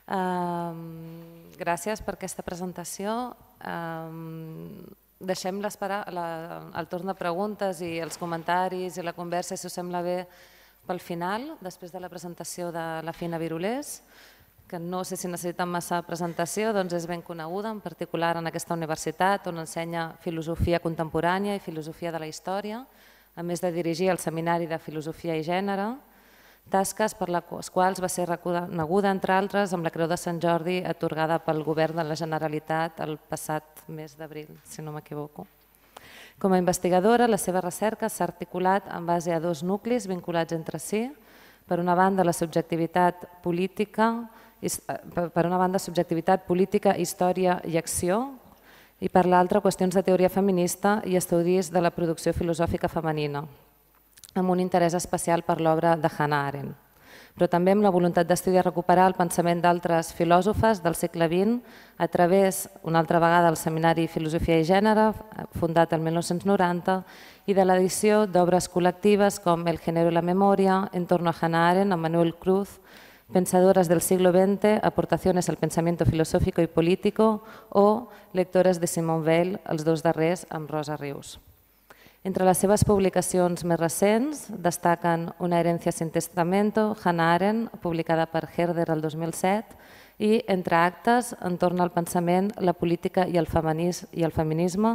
Gràcies per aquesta presentació. Deixem el torn de preguntes i els comentaris i la conversa, si us sembla bé, pel final, després de la presentació de la Fina Birulés, que no sé si necessita massa presentació, doncs és ben coneguda, en particular en aquesta universitat, on ensenya filosofia contemporània i filosofia de la història, a més de dirigir el Seminari de Filosofia i Gènere, tasques per les quals va ser reconeguda, entre altres, amb la Creu de Sant Jordi atorgada pel Govern de la Generalitat el passat mes d'abril, si no m'equivoco. Com a investigadora, la seva recerca s'ha articulat en base a dos nuclis vinculats entre si. Per una banda, la subjectivitat política, història i acció, i per l'altra, qüestions de teoria feminista i estudis de la producció filosòfica femenina, amb un interès especial per l'obra de Hannah Arendt, però també amb la voluntat d'estudiar i recuperar el pensament d'altres filòsofes del segle XX a través, una altra vegada, del Seminari Filosofia i Gènere, fundat el 1990, i de l'edició d'obres col·lectives com El género y la memoria, En torno a Hannah Arendt, amb Manuel Cruz, Pensadoras del siglo XX, Aportaciones al pensamiento filosófico y político, o Lectores de Simone Weil, els dos darrers amb Rosa Rius. Entre les seves publicacions més recents destaquen Una herencia sin testamento, Hannah Arendt, publicada per Herder el 2007, i Entre actes, Entorn al pensament, la política i el feminisme,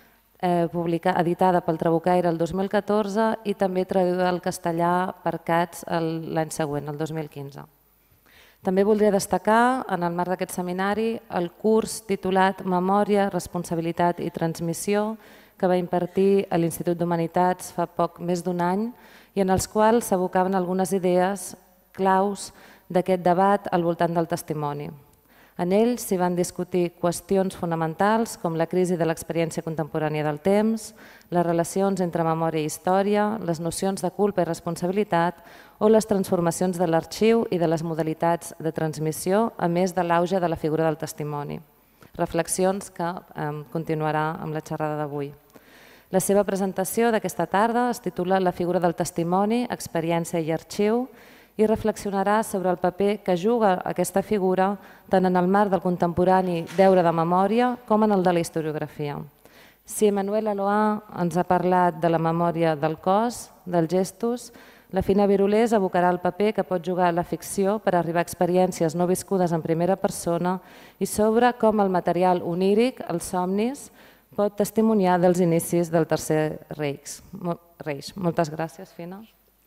editada pel Trabucaire el 2014 i també traduïda al castellà per Katz l'any següent, el 2015. També voldria destacar, en el marc d'aquest seminari, el curs titulat Memòria, responsabilitat i transmissió, que va impartir a l'Institut d'Humanitats fa poc més d'un any i en els quals s'abocaven algunes idees claus d'aquest debat al voltant del testimoni. En ells s'hi van discutir qüestions fonamentals com la crisi de l'experiència contemporània del temps, les relacions entre memòria i història, les nocions de culpa i responsabilitat o les transformacions de l'arxiu i de les modalitats de transmissió, a més de l'auge de la figura del testimoni. Reflexions que continuarà amb la xerrada d'avui. La seva presentació d'aquesta tarda es titula La figura del testimoni, experiència i arxiu i reflexionarà sobre el paper que juga aquesta figura tant en el marc del contemporani deure de memòria com en el de la historiografia. Si Emmanuel Alois ens ha parlat de la memòria del cos, dels gestos, la Fina Birulés abocarà el paper que pot jugar la ficció per arribar a experiències no viscudes en primera persona i sobre com el material oníric, els somnis, pot testimoniar dels inicis del Tercer Reich. Moltes gràcies, Fina.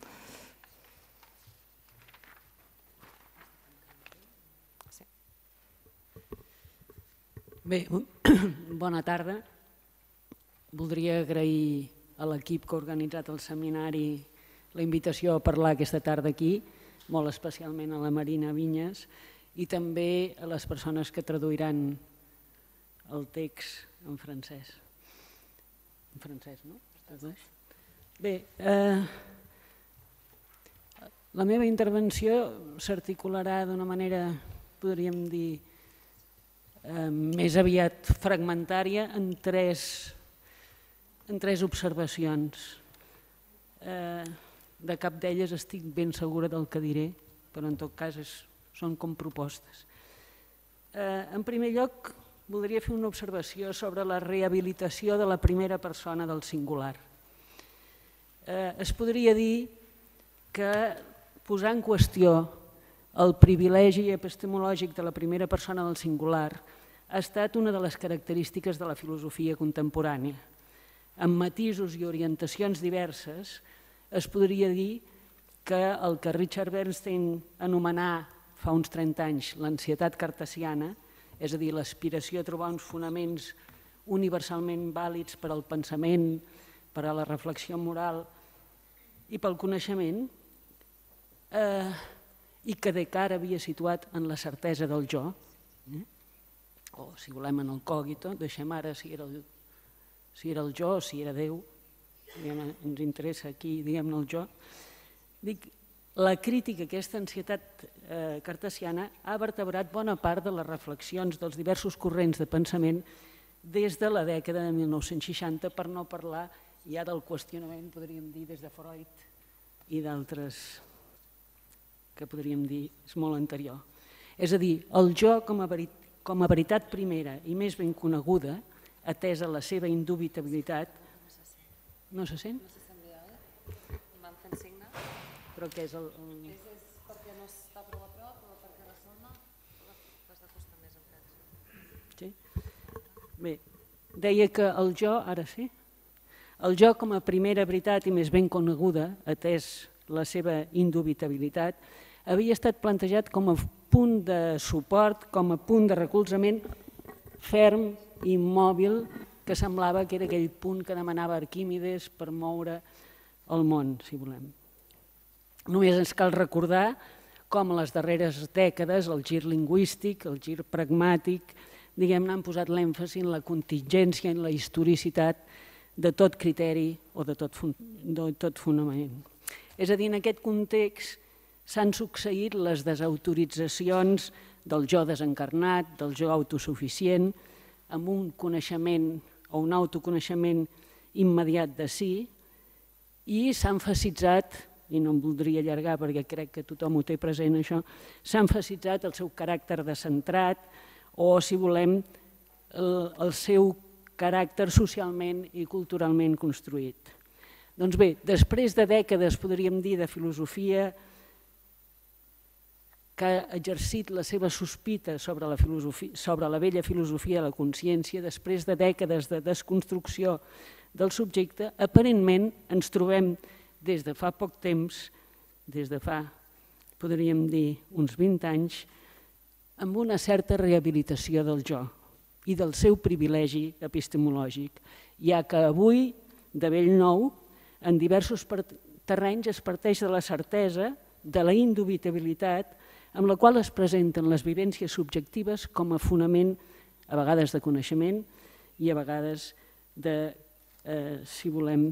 Bé, bona tarda. Voldria agrair a l'equip que ha organitzat el seminari la invitació a parlar aquesta tarda aquí, molt especialment a la Marina Vinyes i també a les persones que traduiran el text en francès. En francès, no? Bé, la meva intervenció s'articularà d'una manera, podríem dir, més aviat fragmentària en tres observacions. De cap d'elles estic ben segura del que diré, però en tot cas són com propostes. En primer lloc, voldria fer una observació sobre la rehabilitació de la primera persona del singular. Es podria dir que posar en qüestió el privilegi epistemològic de la primera persona del singular ha estat una de les característiques de la filosofia contemporània. Amb matisos i orientacions diverses, es podria dir que el que Richard Bernstein anomenà fa uns 30 anys l'ansietat cartesiana, és a dir, l'aspiració a trobar uns fonaments universalment vàlids per al pensament, per a la reflexió moral i pel coneixement, i que Descartes havia situat en la certesa del jo, o si volem en el cogito, deixem ara si era el jo o si era Déu, ens interessa aquí, diguem-ne, el jo. Dic, la crítica a aquesta ansietat cartesiana ha vertebrat bona part de les reflexions dels diversos corrents de pensament des de la dècada de 1960, per no parlar ja del qüestionament, podríem dir, des de Freud i d'altres que podríem dir és molt anterior. És a dir, el jo com a veritat primera i més ben coneguda, atesa la seva indubitabilitat... No se sent? No se sent bé, oi? Em van fent signe. Però què és el... És perquè no està prou a prop o perquè ressona? L'has d'acostar més encara. Sí? Bé, deia que el jo, ara sí, el jo com a primera veritat i més ben coneguda, atès la seva indubitabilitat, havia estat plantejat com a punt de suport, com a punt de recolzament ferm i immòbil, que semblava que era aquell punt que demanava Arquímedes per moure el món, si volem. Només ens cal recordar com a les darreres dècades el gir lingüístic, el gir pragmàtic, diguem-ne, han posat l'èmfasi en la contingència, en la historicitat de tot criteri o de tot fonament. És a dir, en aquest context s'han succeït les desautoritzacions del jo desencarnat, del jo autosuficient, amb un coneixement o un autoconeixement immediat de si, i s'ha emfasitzat, i no em voldria allargar perquè crec que tothom ho té present això, s'ha emfasitzat el seu caràcter descentrat o, si volem, el seu caràcter socialment i culturalment construït. Doncs bé, després de dècades, podríem dir, de filosofia que ha exercit la seva sospita sobre la vella filosofia de la consciència, després de dècades de desconstrucció del subjecte, aparentment ens trobem des de fa poc temps, des de fa, podríem dir, uns 20 anys, amb una certa rehabilitació del jo i del seu privilegi epistemològic, ja que avui, de bell nou, en diversos terrenys es parteix de la certesa, de la indubitabilitat, amb la qual es presenten les vivències subjectives com a fonament, a vegades de coneixement i a vegades de, si volem,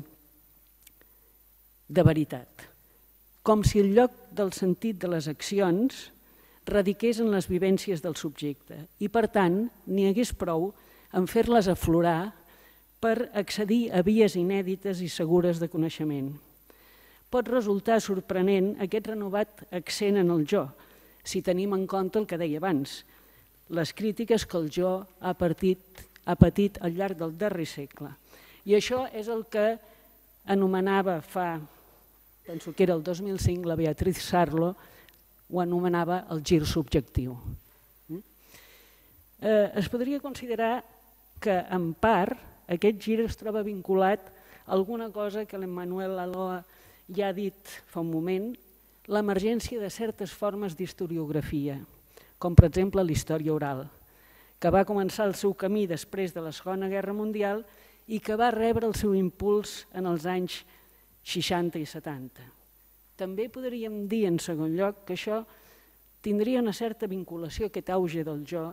de veritat. Com si el lloc del sentit de les accions radiqués en les vivències del subjecte i, per tant, n'hi hagués prou en fer-les aflorar per accedir a vies inèdites i segures de coneixement. Pot resultar sorprenent aquest renovat accent en el jo, si tenim en compte el que deia abans, les crítiques que el jo ha patit al llarg del darrer segle. I això és el que anomenava fa, penso que era el 2005, la Beatriz Sarlo, ho anomenava el gir subjectiu. Es podria considerar que, en part, aquest gir es troba vinculat a alguna cosa que l'Emmanuel Laloa ja ha dit fa un moment, l'emergència de certes formes d'historiografia, com per exemple l'història oral, que va començar el seu camí després de la Segona Guerra Mundial i que va rebre el seu impuls en els anys 60 i 70. També podríem dir, en segon lloc, que això tindria una certa vinculació, aquest auge del jo,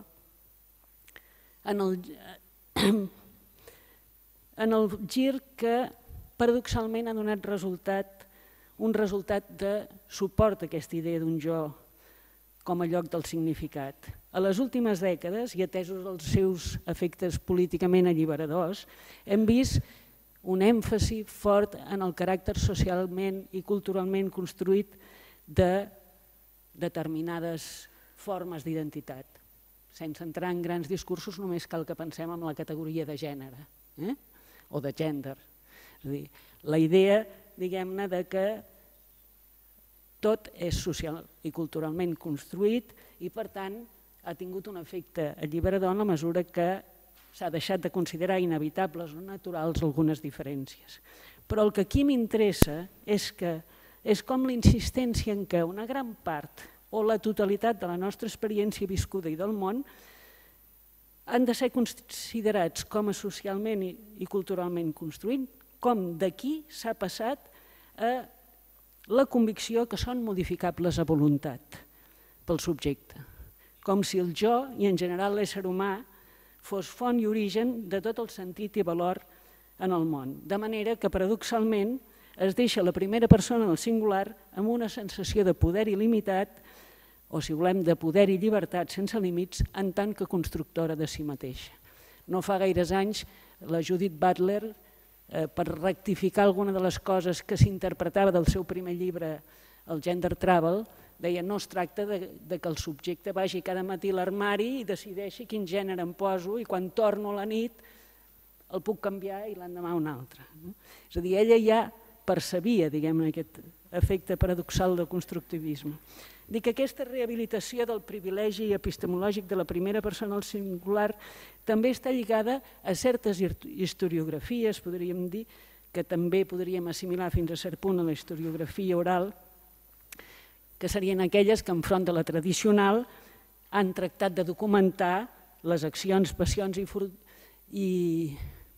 en el gir que paradoxalment ha donat un resultat de suport a aquesta idea d'un jo com a lloc del significat. A les últimes dècades, i atesos els seus efectes políticament alliberadors, hem vist un èmfasi fort en el caràcter socialment i culturalment construït de determinades formes d'identitat. Sense entrar en grans discursos, només cal que pensem en la categoria de gènere o de gender. És a dir, la idea, diguem-ne, de que tot és social i culturalment construït i, per tant, ha tingut un efecte alliberador en la mesura que s'ha deixat de considerar inevitables o naturals algunes diferències. Però el que aquí m'interessa és com la insistència en què una gran part o la totalitat de la nostra experiència viscuda i del món han de ser considerats com a socialment i culturalment construïts, com d'aquí s'ha passat a la convicció que són modificables a voluntat pel subjecte, com si el jo i en general l'ésser humà fos font i origen de tot el sentit i valor en el món, de manera que paradoxalment es deixa la primera persona del singular amb una sensació de poder il·limitat o, si volem, de poder i llibertat sense límits en tant que constructora de si mateixa. No fa gaires anys la Judith Butler, per rectificar alguna de les coses que s'interpretava del seu primer llibre, el Gender Travel, Deia, no es tracta que el subjecte vagi cada matí a l'armari i decideixi quin gènere em poso i quan torno a la nit el puc canviar i l'endemà un altre. És a dir, ella ja percebia, diguem-ne, aquest efecte paradoxal del constructivisme. Dic que aquesta rehabilitació del privilegi epistemològic de la primera persona al singular també està lligada a certes historiografies, podríem dir, que també podríem assimilar fins a cert punt a la historiografia oral, que serien aquelles que enfront de la tradicional han tractat de documentar les accions, passions i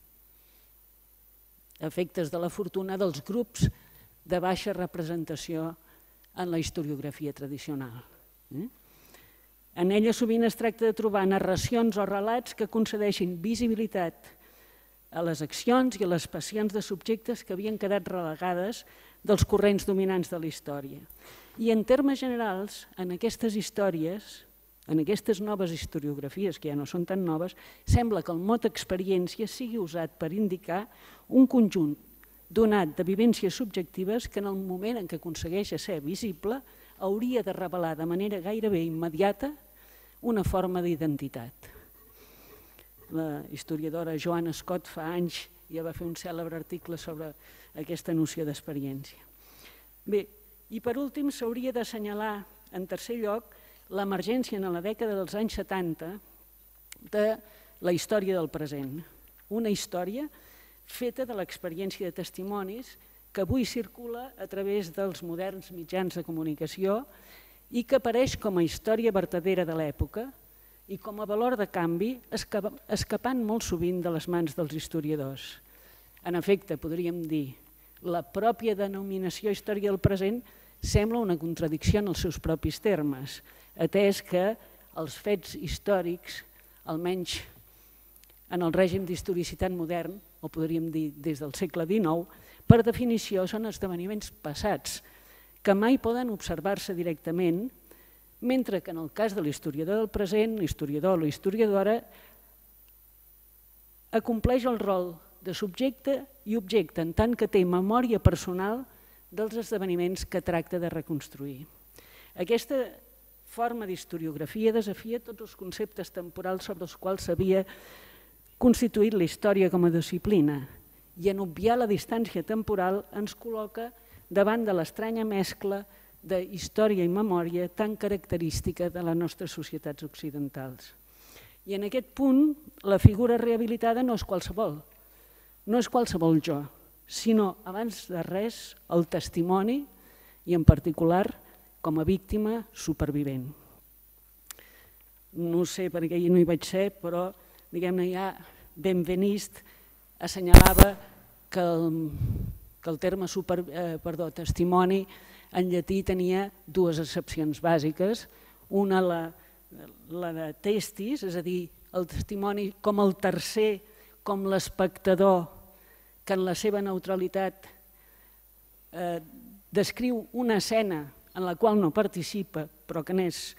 efectes de la fortuna dels grups de baixa representació en la historiografia tradicional. En ella sovint es tracta de trobar narracions o relats que concedeixin visibilitat a les accions i a les passions de subjectes que havien quedat relegades dels corrents dominants de la història. I en termes generals, en aquestes històries, en aquestes noves historiografies, que ja no són tan noves, sembla que el mot experiència sigui usat per indicar un conjunt donat de vivències subjectives que en el moment en què aconsegueix ser visible hauria de revelar de manera gairebé immediata una forma d'identitat. La historiadora Joan Scott fa anys ja va fer un cèlebre article sobre aquesta noció d'experiència. Bé, i per últim s'hauria d'assenyalar en tercer lloc l'emergència en la dècada dels anys 70 de la història del present. Una història feta de l'experiència de testimonis que avui circula a través dels moderns mitjans de comunicació i que apareix com a història vertadera de l'època i com a valor de canvi escapant molt sovint de les mans dels historiadors. En efecte, podríem dir, la pròpia denominació història del present sembla una contradicció en els seus propis termes, atès que els fets històrics, almenys en el règim d'historicitat modern, o podríem dir des del segle XIX, per definició són esdeveniments passats, que mai poden observar-se directament, mentre que en el cas de l'historiador del present, l'historiador o la historiadora, acompleix el rol de subjecte i objecte, en tant que té memòria personal dels esdeveniments que tracta de reconstruir. Aquesta forma d'historiografia desafia tots els conceptes temporals sobre els quals s'havia constituït la història com a disciplina i en obviar la distància temporal ens col·loca davant de l'estranya mescla de història i memòria tan característica de les nostres societats occidentals. I en aquest punt la figura rehabilitada no és qualsevol jo, sinó, abans de res, el testimoni i, en particular, com a víctima supervivent. No sé per què no hi vaig ser, però, diguem-ne, ja Benvenist assenyalava que el terme testimoni en llatí tenia dues accepcions bàsiques. Una, la de testis, és a dir, el testimoni com el tercer, com l'espectador, que en la seva neutralitat descriu una escena en la qual no participa però que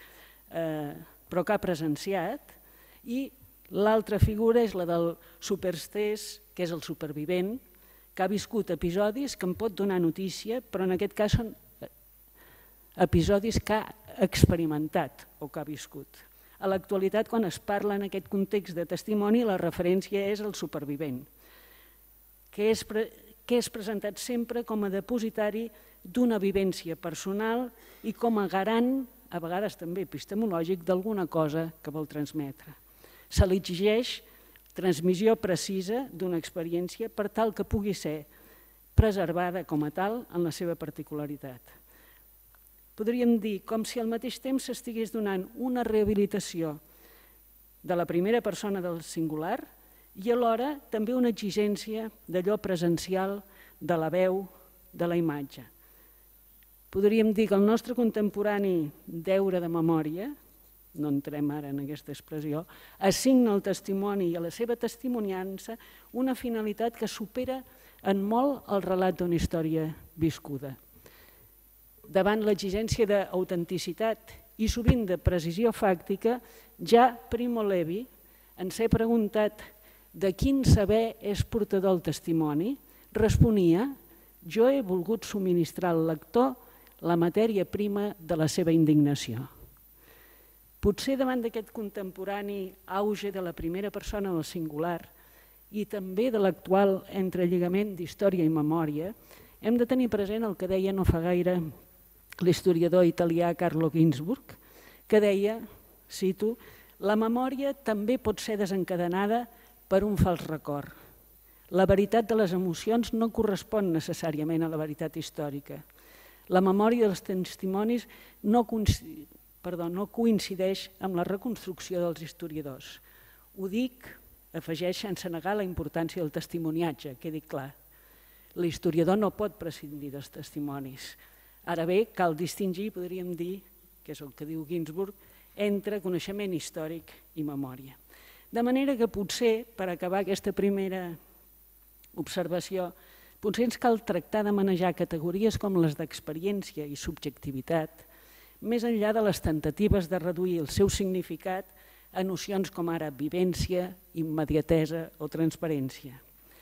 ha presenciat, i l'altra figura és la del superstes, que és el supervivent, que ha viscut episodis que en pot donar notícia, però en aquest cas són episodis que ha experimentat o que ha viscut. A l'actualitat, quan es parla en aquest context de testimoni, la referència és el supervivent, que és presentat sempre com a depositari d'una vivència personal i com a garant, a vegades també epistemològic, d'alguna cosa que vol transmetre. Se li exigeix transmissió precisa d'una experiència per tal que pugui ser preservada com a tal en la seva particularitat. Podríem dir com si al mateix temps s'estigués donant una rehabilitació de la primera persona del singular i alhora també una exigència d'allò presencial, de la veu, de la imatge. Podríem dir que el nostre contemporani deure de memòria, no entrem ara en aquesta expressió, assigna al testimoni i a la seva testimoniança una finalitat que supera en molt el relat d'una història viscuda. Davant l'exigència d'autenticitat i sovint de precisió fàctica, ja Primo Levi ens ha preguntat de quin saber és portador el testimoni, responia: jo he volgut subministrar al lector la matèria prima de la seva indignació. Potser davant d'aquest contemporani auge de la primera persona del singular i també de l'actual entrelligament d'història i memòria, hem de tenir present el que deia no fa gaire l'historiador italià Carlo Ginzburg, que deia, cito, «La memòria també pot ser desencadenada per un fals record. La veritat de les emocions no correspon necessàriament a la veritat històrica. La memòria dels testimonis no coincideix amb la reconstrucció dels historiadors. Ho dic, afegeix, sense negar la importància del testimoniatge, quedi clar. L'historiador no pot prescindir dels testimonis. Ara bé, cal distingir, podríem dir, que és el que diu Ginzburg, entre coneixement històric i memòria. De manera que potser, per acabar aquesta primera observació, potser ens cal tractar de manejar categories com les d'experiència i subjectivitat, més enllà de les tentatives de reduir el seu significat a nocions com ara vivència, immediatesa o transparència.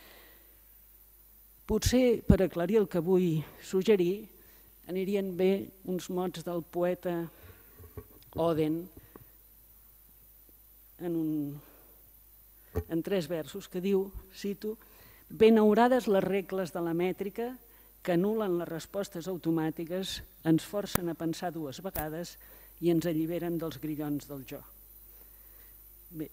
Potser, per aclarir el que vull suggerir, anirien bé uns mots del poeta Oden en 3 versos que diu, cito, «Benaurades les regles de la mètrica que anulen les respostes automàtiques, ens forcen a pensar 2 vegades i ens alliberen dels grillons del jo». Bé.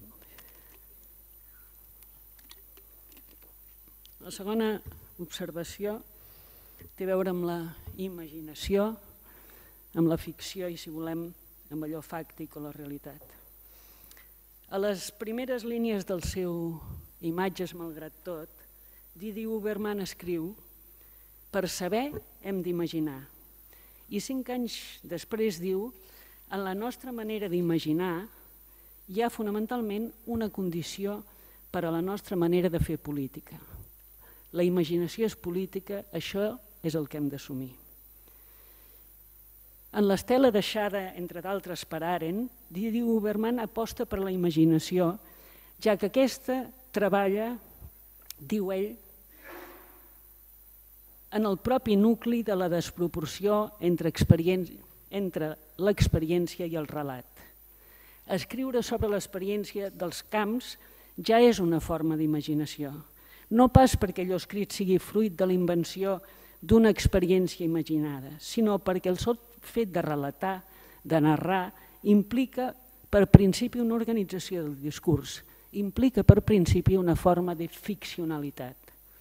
La segona observació té a veure amb la imaginació, amb la ficció i, si volem, amb allò fàctic o la realitat. A les primeres línies del seu Imatges malgrat tot, Didi Huberman escriu «Per saber hem d'imaginar». I 5 anys després diu «En la nostra manera d'imaginar hi ha fonamentalment una condició per a la nostra manera de fer política. La imaginació és política, això és el que hem d'assumir». En l'estela deixada, entre d'altres, per Arendt, Didi Huberman aposta per la imaginació, ja que aquesta treballa, diu ell, en el propi nucli de la desproporció entre l'experiència i el relat. Escriure sobre l'experiència dels camps ja és una forma d'imaginació, no pas perquè allò escrit sigui fruit de la invenció d'una experiència imaginada, sinó perquè el sol fet de relatar, de narrar, implica per principi una organització del discurs, implica per principi una forma de ficcionalitat.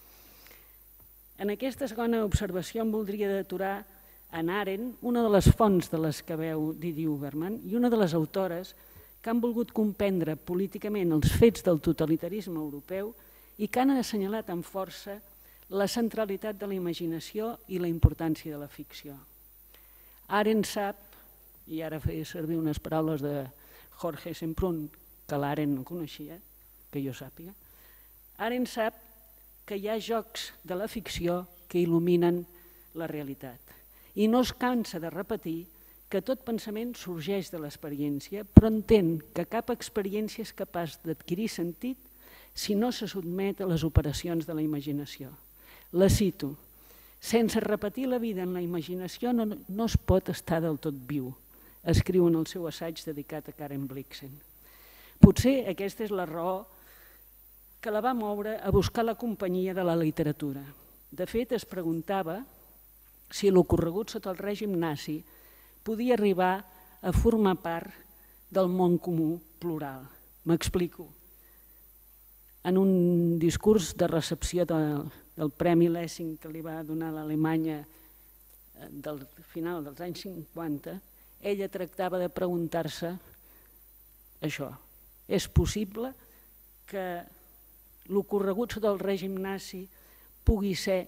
En aquesta segona observació em voldria d'aturar en Arendt, una de les fonts de les que veu Didi Huberman i una de les autores que han volgut comprendre políticament els fets del totalitarisme europeu i que han assenyalat amb força la centralitat de la imaginació i la importància de la ficció. Arendt sap, i ara feia servir unes paraules de Jorge Semprún, que l'Arendt no coneixia, que jo sàpiga, Arendt sap que hi ha jocs de la ficció que il·luminen la realitat i no es cansa de repetir que tot pensament sorgeix de l'experiència, però entén que cap experiència és capaç d'adquirir sentit si no se sotmet a les operacions de la imaginació. La cito: «Sense repetir la vida en la imaginació no es pot estar del tot viu», escriu en el seu assaig dedicat a Karen Blixen. Potser aquesta és la raó que la va moure a buscar la companyia de la literatura. De fet, es preguntava si l'ocorregut sota el règim nazi podia arribar a formar part del món comú plural. M'explico. En un discurs de recepció del Premi Lessing que li va donar l'Alemanya del final dels anys 50, ella tractava de preguntar-se això: és possible que l'ocorregut sota el règim nazi pugui ser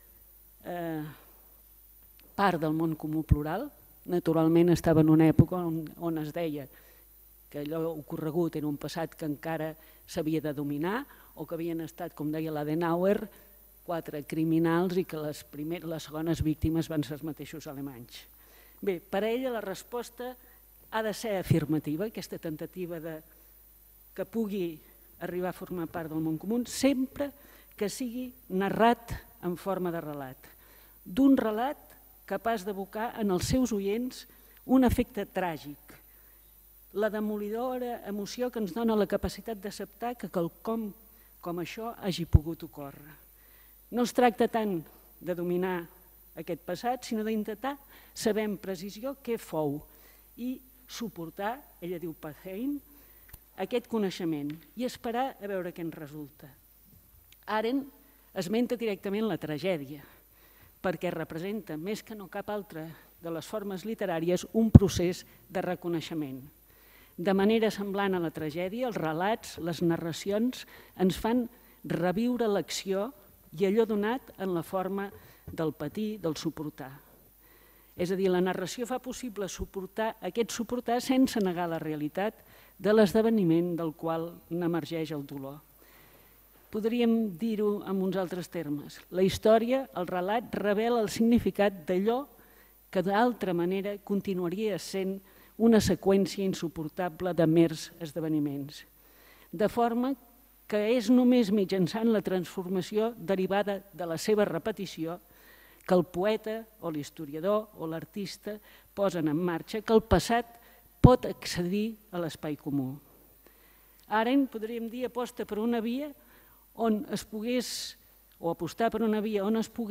part del món comú plural? Naturalment estava en una època on es deia que allò ocorregut era un passat que encara s'havia de dominar o que havien estat, com deia l'Adenauer, 4 criminals i que les segones víctimes van ser els mateixos alemanys. Bé, per a ella la resposta ha de ser afirmativa, aquesta tentativa que pugui arribar a formar part del món comú, sempre que sigui narrat en forma de relat. D'un relat capaç d'evocar en els seus oients un efecte tràgic, la demolidora emoció que ens dona la capacitat d'acceptar que quelcom com això hagi pogut ocórrer. No es tracta tant de dominar aquest passat, sinó d'intentar saber amb precisió què fou i suportar, ella diu Pathein, aquest coneixement i esperar a veure què ens resulta. Arendt esmenta directament la tragèdia, perquè representa, més que no cap altra de les formes literàries, un procés de reconeixement. De manera semblant a la tragèdia, els relats, les narracions, ens fan reviure l'acció i allò donat en la forma del patir, del suportar. És a dir, la narració fa possible aquest suportar sense negar la realitat de l'esdeveniment del qual n'emergeix el dolor. Podríem dir-ho en uns altres termes. La història, el relat, revela el significat d'allò que d'altra manera continuaria sent una seqüència insuportable de mers esdeveniments. De forma que és només mitjançant la transformació derivada de la seva repetició que el poeta o l'historiador o l'artista posen en marxa, que el passat pot accedir a l'espai comú. Arendt, podríem dir, aposta per una via on es pogués, o apostar per una via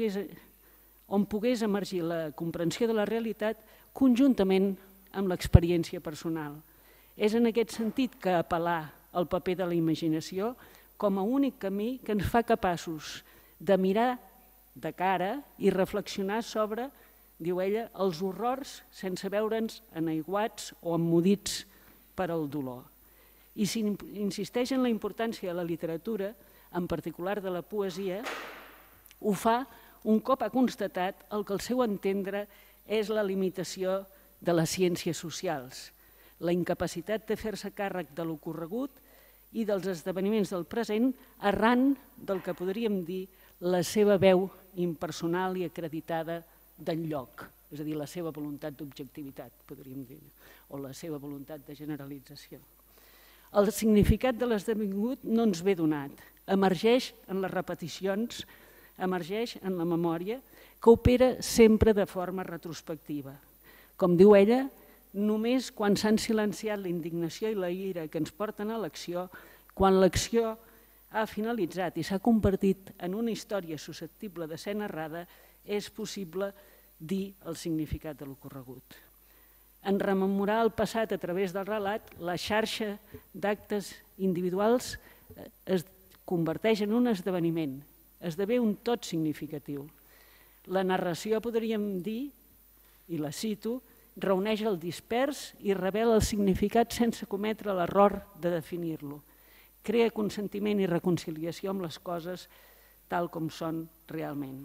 on pogués emergir la comprensió de la realitat conjuntament amb l'experiència personal. És en aquest sentit que apel·lar al paper de la imaginació com a únic camí que ens fa capaços de mirar de cara i reflexionar sobre, diu ella, els horrors sense veure'ns enaiguats o emmudits per al dolor. I s'insisteix en la importància de la literatura, en particular de la poesia, ho fa un cop ha constatat el que al seu entendre és la limitació de les ciències socials, la incapacitat de fer-se càrrec de l'ocorregut i dels esdeveniments del present arran del que podríem dir la seva veu impersonal i acreditada d'enlloc, és a dir, la seva voluntat d'objectivitat, podríem dir, o la seva voluntat de generalització. El significat de l'esdevingut no ens ve donat, emergeix en les repeticions, emergeix en la memòria, que opera sempre de forma retrospectiva. Com diu ella, només quan s'han silenciat la indignació i la ira que ens porten a l'acció, quan l'acció ha finalitzat i s'ha convertit en una història susceptible de ser narrada, és possible dir el significat de l'ocorregut. En rememorar el passat a través del relat, la xarxa d'actes individuals es converteix en un esdeveniment, esdevé un tot significatiu. La narració, podríem dir, i la cito, reuneix el dispers i revela el significat sense cometre l'error de definir-lo. Crea consentiment i reconciliació amb les coses tal com són realment.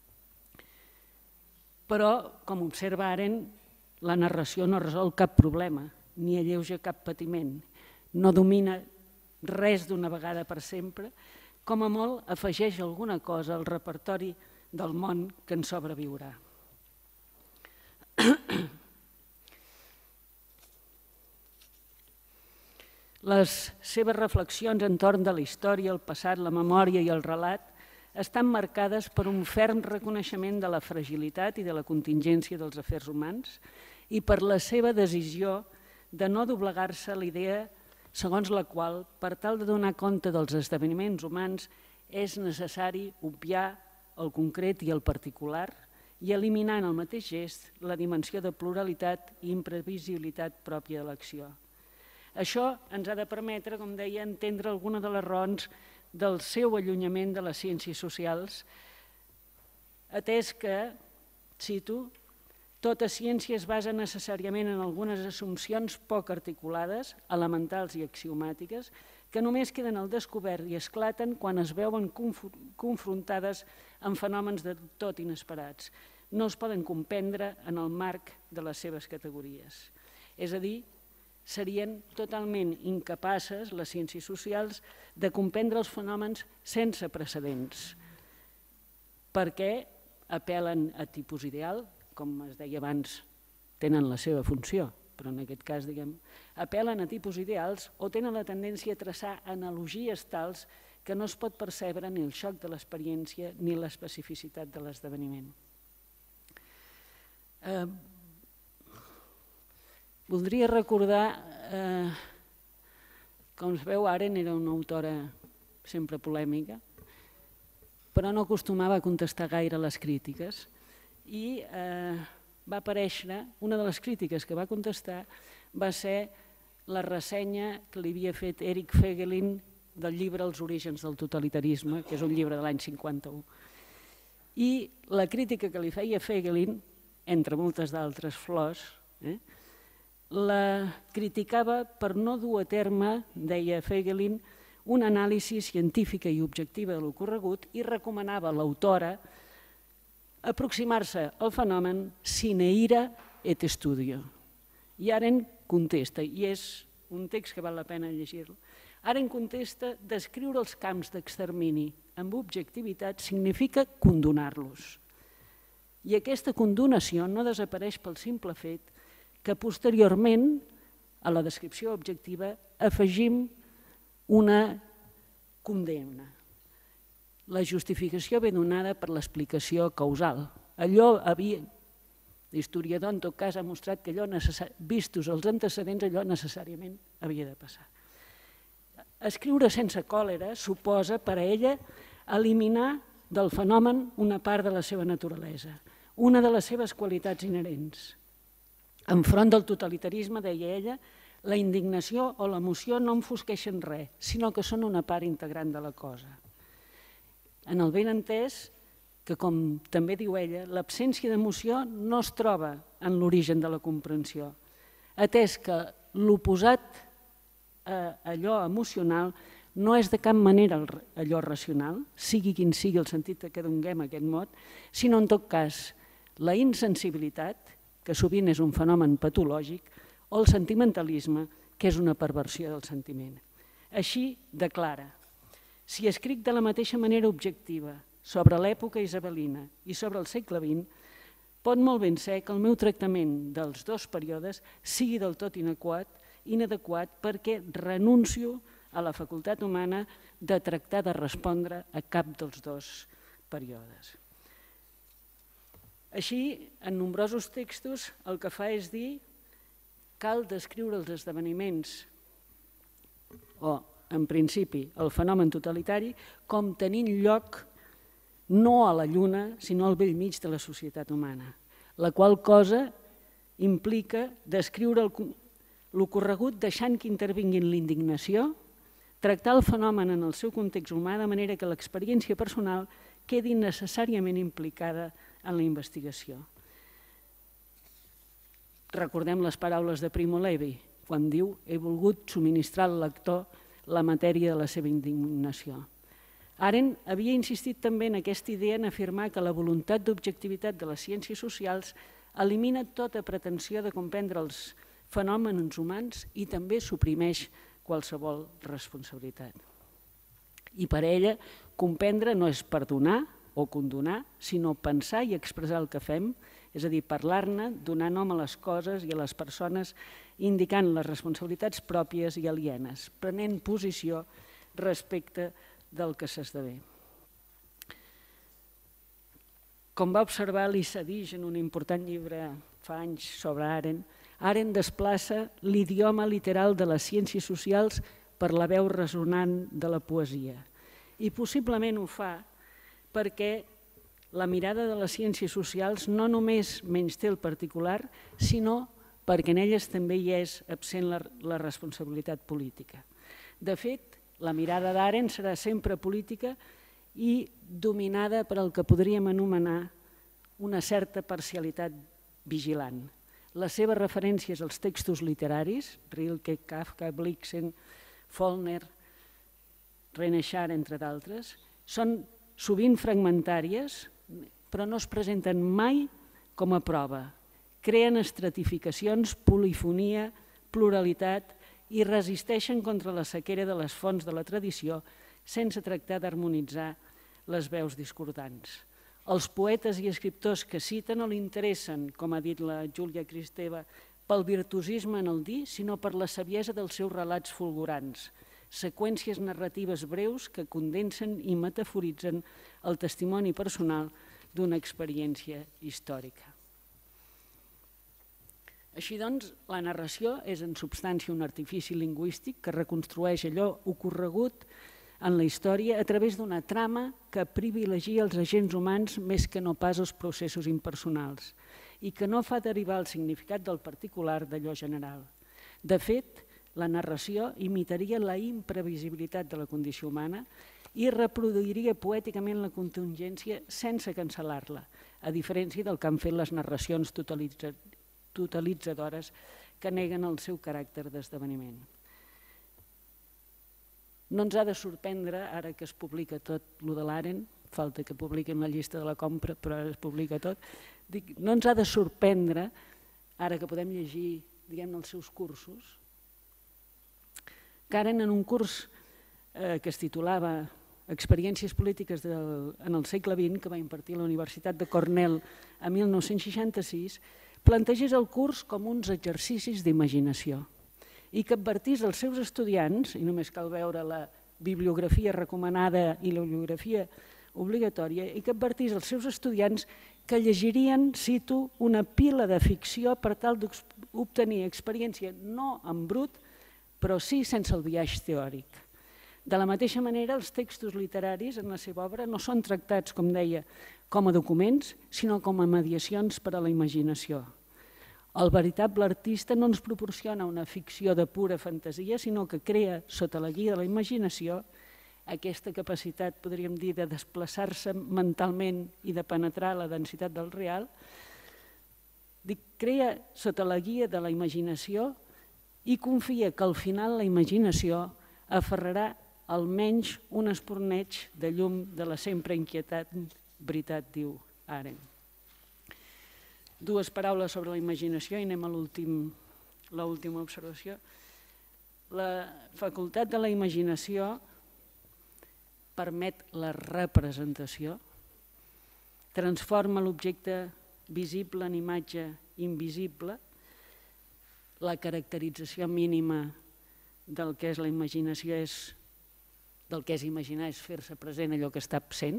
Però, com observa Arendt, la narració no resol cap problema, ni alleuja cap patiment, no domina res d'una vegada per sempre, com a molt afegeix alguna cosa al repertori del món que ens sobreviurà. Les seves reflexions entorn de la història, el passat, la memòria i el relat estan marcades per un ferm reconeixement de la fragilitat i de la contingència dels afers humans i per la seva decisió de no doblegar-se a la idea segons la qual, per tal de donar compte dels esdeveniments humans, és necessari obviar el concret i el particular i eliminar en el mateix gest la dimensió de pluralitat i imprevisibilitat pròpia de l'acció. Això ens ha de permetre, com deia, entendre alguna de les raons del seu allunyament de les ciències socials, atès que, cito, tota ciència es basa necessàriament en algunes assumpcions poc articulades, elementals i axiomàtiques, que només queden al descobert i esclaten quan es veuen confrontades amb fenòmens de tot inesperats. No es poden comprendre en el marc de les seves categories. És a dir, serien totalment incapaces, les ciències socials, de comprendre els fenòmens sense precedents, perquè apel·len a tipus ideal, com es deia abans, tenen la seva funció, però en aquest cas, diguem, apel·len a tipus ideals o tenen la tendència a traçar analogies tals que no es pot percebre ni el xoc de l'experiència ni l'especificitat de l'esdeveniment. Voldria recordar, com es veu, Arendt era una autora sempre polèmica, però no acostumava a contestar gaire les crítiques i va aparèixer, una de les crítiques que va contestar va ser la ressenya que li havia fet Eric Voegelin del llibre Els orígens del totalitarisme, que és un llibre de l'any 51. I la crítica que li feia Voegelin, entre moltes d'altres flors, la criticava per no dur a terme, deia Voegelin, una anàlisi científica i objectiva de l'ocorregut i recomanava a l'autora aproximar-se al fenomen sine ira et studio. I Arendt contesta, i és un text que val la pena llegir-lo, Arendt contesta: descriure els camps d'extermini amb objectivitat significa condonar-los. I aquesta condonació no desapareix pel simple fet que posteriorment a la descripció objectiva afegim una condemna. La justificació ve donada per l'explicació causal. L'historiador, en tot cas, ha mostrat que allò, vistos els antecedents, allò necessàriament havia de passar. Escriure sense còlera suposa per a ella eliminar del fenomen una part de la seva naturalesa, una de les seves qualitats inherents. Enfront del totalitarisme, deia ella, la indignació o l'emoció no enfosqueixen res, sinó que són una part integrant de la cosa. En el ben entès que, com també diu ella, l'absència d'emoció no es troba en l'origen de la comprensió, atès que l'oposat a allò emocional no és de cap manera allò racional, sigui quin sigui el sentit que donem aquest mot, sinó en tot cas la insensibilitat, que sovint és un fenomen patològic, o el sentimentalisme, que és una perversió del sentiment. Així declara: si escric de la mateixa manera objectiva sobre l'època isabelina i sobre el segle XX, pot molt ben ser que el meu tractament dels dos períodes sigui del tot inadequat perquè renuncio a la facultat humana de tractar de respondre a cap dels dos períodes. Així, en nombrosos textos, el que fa és dir cal descriure els esdeveniments o, en principi, el fenomen totalitari com tenint lloc no a la lluna, sinó al bell mig de la societat humana, la qual cosa implica descriure l'ocorregut deixant que intervinguin l'indignació, tractar el fenomen en el seu context humà de manera que l'experiència personal quedi necessàriament implicada en la investigació. Recordem les paraules de Primo Levi, quan diu: he volgut subministrar al lector la matèria de la seva indignació. Arendt havia insistit també en aquesta idea en afirmar que la voluntat d'objectivitat de les ciències socials elimina tota pretensió de comprendre els fenòmens humans i també suprimeix qualsevol responsabilitat. I per a ella, comprendre no és perdonar o condonar, sinó pensar i expressar el que fem, és a dir, parlar-ne, donar nom a les coses i a les persones, indicant les responsabilitats pròpies i alienes, prenent posició respecte del que s'esdevé. Com va observar Lisa Dij en un important llibre fa anys sobre Arendt, Arendt desplaça l'idioma literal de les ciències socials per la veu ressonant de la poesia. I possiblement ho fa perquè la mirada de les ciències socials no només menysté el particular, sinó perquè en elles també hi és absent la responsabilitat política. De fet, la mirada d'Arendt serà sempre política i dominada per el que podríem anomenar una certa parcialitat vigilant. Les seves referències als textos literaris, Rilke, Kafka, Blixen, Faulkner, René Char, entre d'altres, són sovint fragmentàries, però no es presenten mai com a prova. Creen estratificacions, polifonia, pluralitat i resisteixen contra la sequera de les fonts de la tradició sense tractar d'harmonitzar les veus discordants. Els poetes i escriptors que citen no li interessen, com ha dit la Júlia Kristeva, pel virtuosisme en el dir, sinó per la saviesa dels seus relats fulgurants, seqüències narratives breus que condensen i metaforitzen el testimoni personal d'una experiència històrica. Així doncs, la narració és en substància un artifici lingüístic que reconstrueix allò ocorregut en la història a través d'una trama que privilegia els agents humans més que no pas els processos impersonals i que no fa derivar el significat del particular d'allò general. De fet, la narració imitaria la imprevisibilitat de la condició humana i reproduiria poèticament la contingència sense cancel·lar-la, a diferència del que han fet les narracions totalitzadores que neguen el seu caràcter d'esdeveniment. No ens ha de sorprendre, ara que es publica tot el de l'Aren, falta que publiquin la llista de la compra, però ara es publica tot, no ens ha de sorprendre, ara que podem llegir els seus cursos, que ara en un curs que es titulava Experiències polítiques en el segle XX, que va impartir a la Universitat de Cornell a 1966, plantegés el curs com uns exercicis d'imaginació i que advertís als seus estudiants, i només cal veure la bibliografia recomanada i la bibliografia obligatòria, i que advertís als seus estudiants que llegirien, cito, una pila de ficció per tal d'obtenir experiència no en brut, però sí sense el biaix teòric. De la mateixa manera, els textos literaris en la seva obra no són tractats, com deia, com a documents, sinó com a mediacions per a la imaginació. El veritable artista no ens proporciona una ficció de pura fantasia, sinó que crea, sota la guia de la imaginació, aquesta capacitat, podríem dir, de desplaçar-se mentalment i de penetrar la densitat del real, crea sota la guia de la imaginació i confia que al final la imaginació aferrarà almenys un esporneig de llum de la sempre inquietant veritat, diu Arendt. Dues paraules sobre la imaginació i anem a l'última observació. La facultat de la imaginació permet la representació, transforma l'objecte visible en imatge invisible, la caracterització mínima del que és la imaginació del que és imaginar és fer-se present allò que està absent,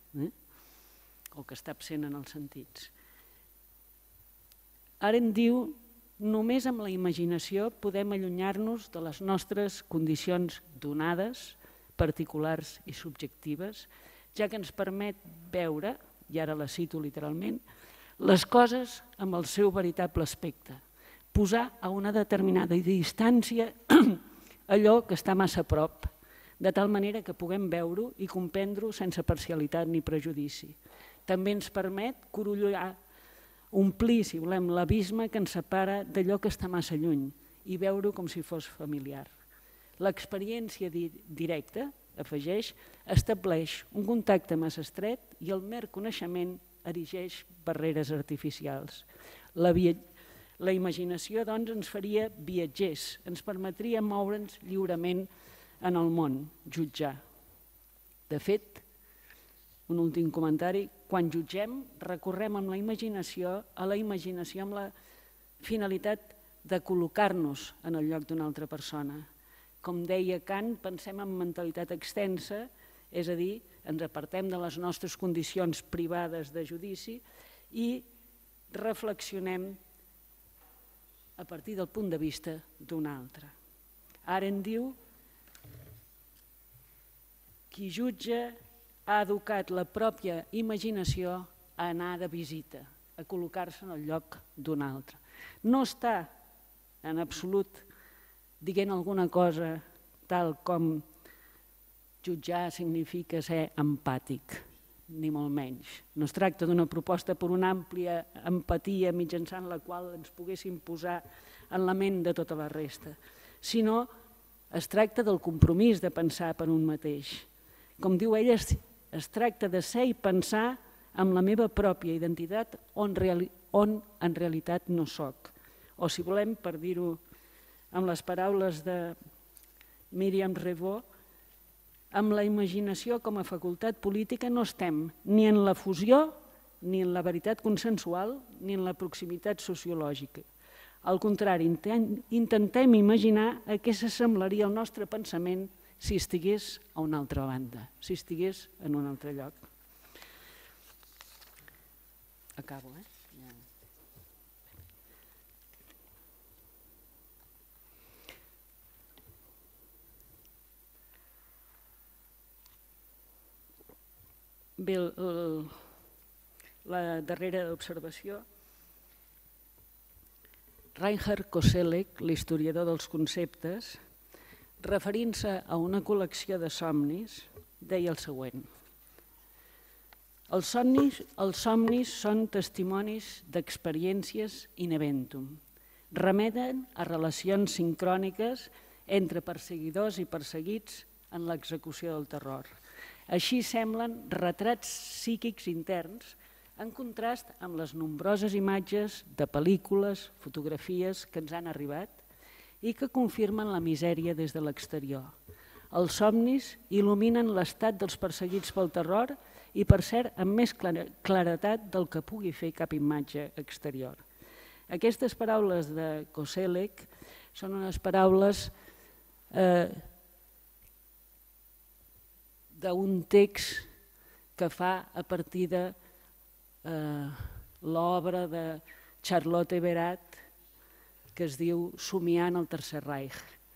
o que està absent en els sentits. Arendt diu, només amb la imaginació podem allunyar-nos de les nostres condicions donades, particulars i subjectives, ja que ens permet veure, i ara la cito literalment, les coses amb el seu veritable aspecte, posar a una determinada distància allò que està massa a prop, de tal manera que puguem veure-ho i comprendre-ho sense parcialitat ni prejudici. També ens permet corollar, omplir, si volem, l'abisme que ens separa d'allò que està massa lluny i veure-ho com si fos familiar. L'experiència directa, afegeix, estableix un contacte massa estret i el mer coneixement erigeix barreres artificials. La imaginació, doncs, ens faria viatgers, ens permetria moure'ns lliurement en el món, jutjar. De fet, un últim comentari, quan jutgem, recorrem amb la imaginació a la imaginació amb la finalitat de col·locar-nos en el lloc d'una altra persona. Com deia Kant, pensem en mentalitat extensa, és a dir, ens apartem de les nostres condicions privades de judici i reflexionem a partir del punt de vista d'un altre. Arendt diu, qui jutja ha educat la pròpia imaginació a anar de visita, a col·locar-se en el lloc d'un altre. No està en absolut dient alguna cosa tal com jutjar significa ser empàtic, ni molt menys. No es tracta d'una proposta per una àmplia empatia mitjançant la qual ens poguéssim posar en la ment de tota la resta, sinó es tracta del compromís de pensar per un mateix. Com diu ella, es tracta de ser i pensar amb la meva pròpia identitat on en realitat no soc. O si volem, per dir-ho amb les paraules de Myriam Revaux, amb la imaginació com a facultat política no estem ni en la fusió, ni en la veritat consensual, ni en la proximitat sociològica. Al contrari, intentem imaginar a què s'assemblaria el nostre pensament si estigués a una altra banda, si estigués en un altre lloc. Acabo, Bé, la darrera observació. Reinhard Koselleck, l'historiador dels conceptes, referint-se a una col·lecció de somnis, deia el següent. Els somnis són testimonis d'experiències in eventum. Remeten a relacions sincròniques entre perseguidors i perseguits en l'execució del terror. Així semblen retrats psíquics interns en contrast amb les nombroses imatges de pel·lícules, fotografies que ens han arribat i que confirmen la misèria des de l'exterior. Els somnis il·luminen l'estat dels perseguits pel terror i, per cert, amb més claretat del que pugui fer cap imatge exterior. Aquestes paraules de Koselleck són unes paraules d'un text que fa a partir de l'obra de Charlotte Beradt que es diu Somiant el Tercer Reich.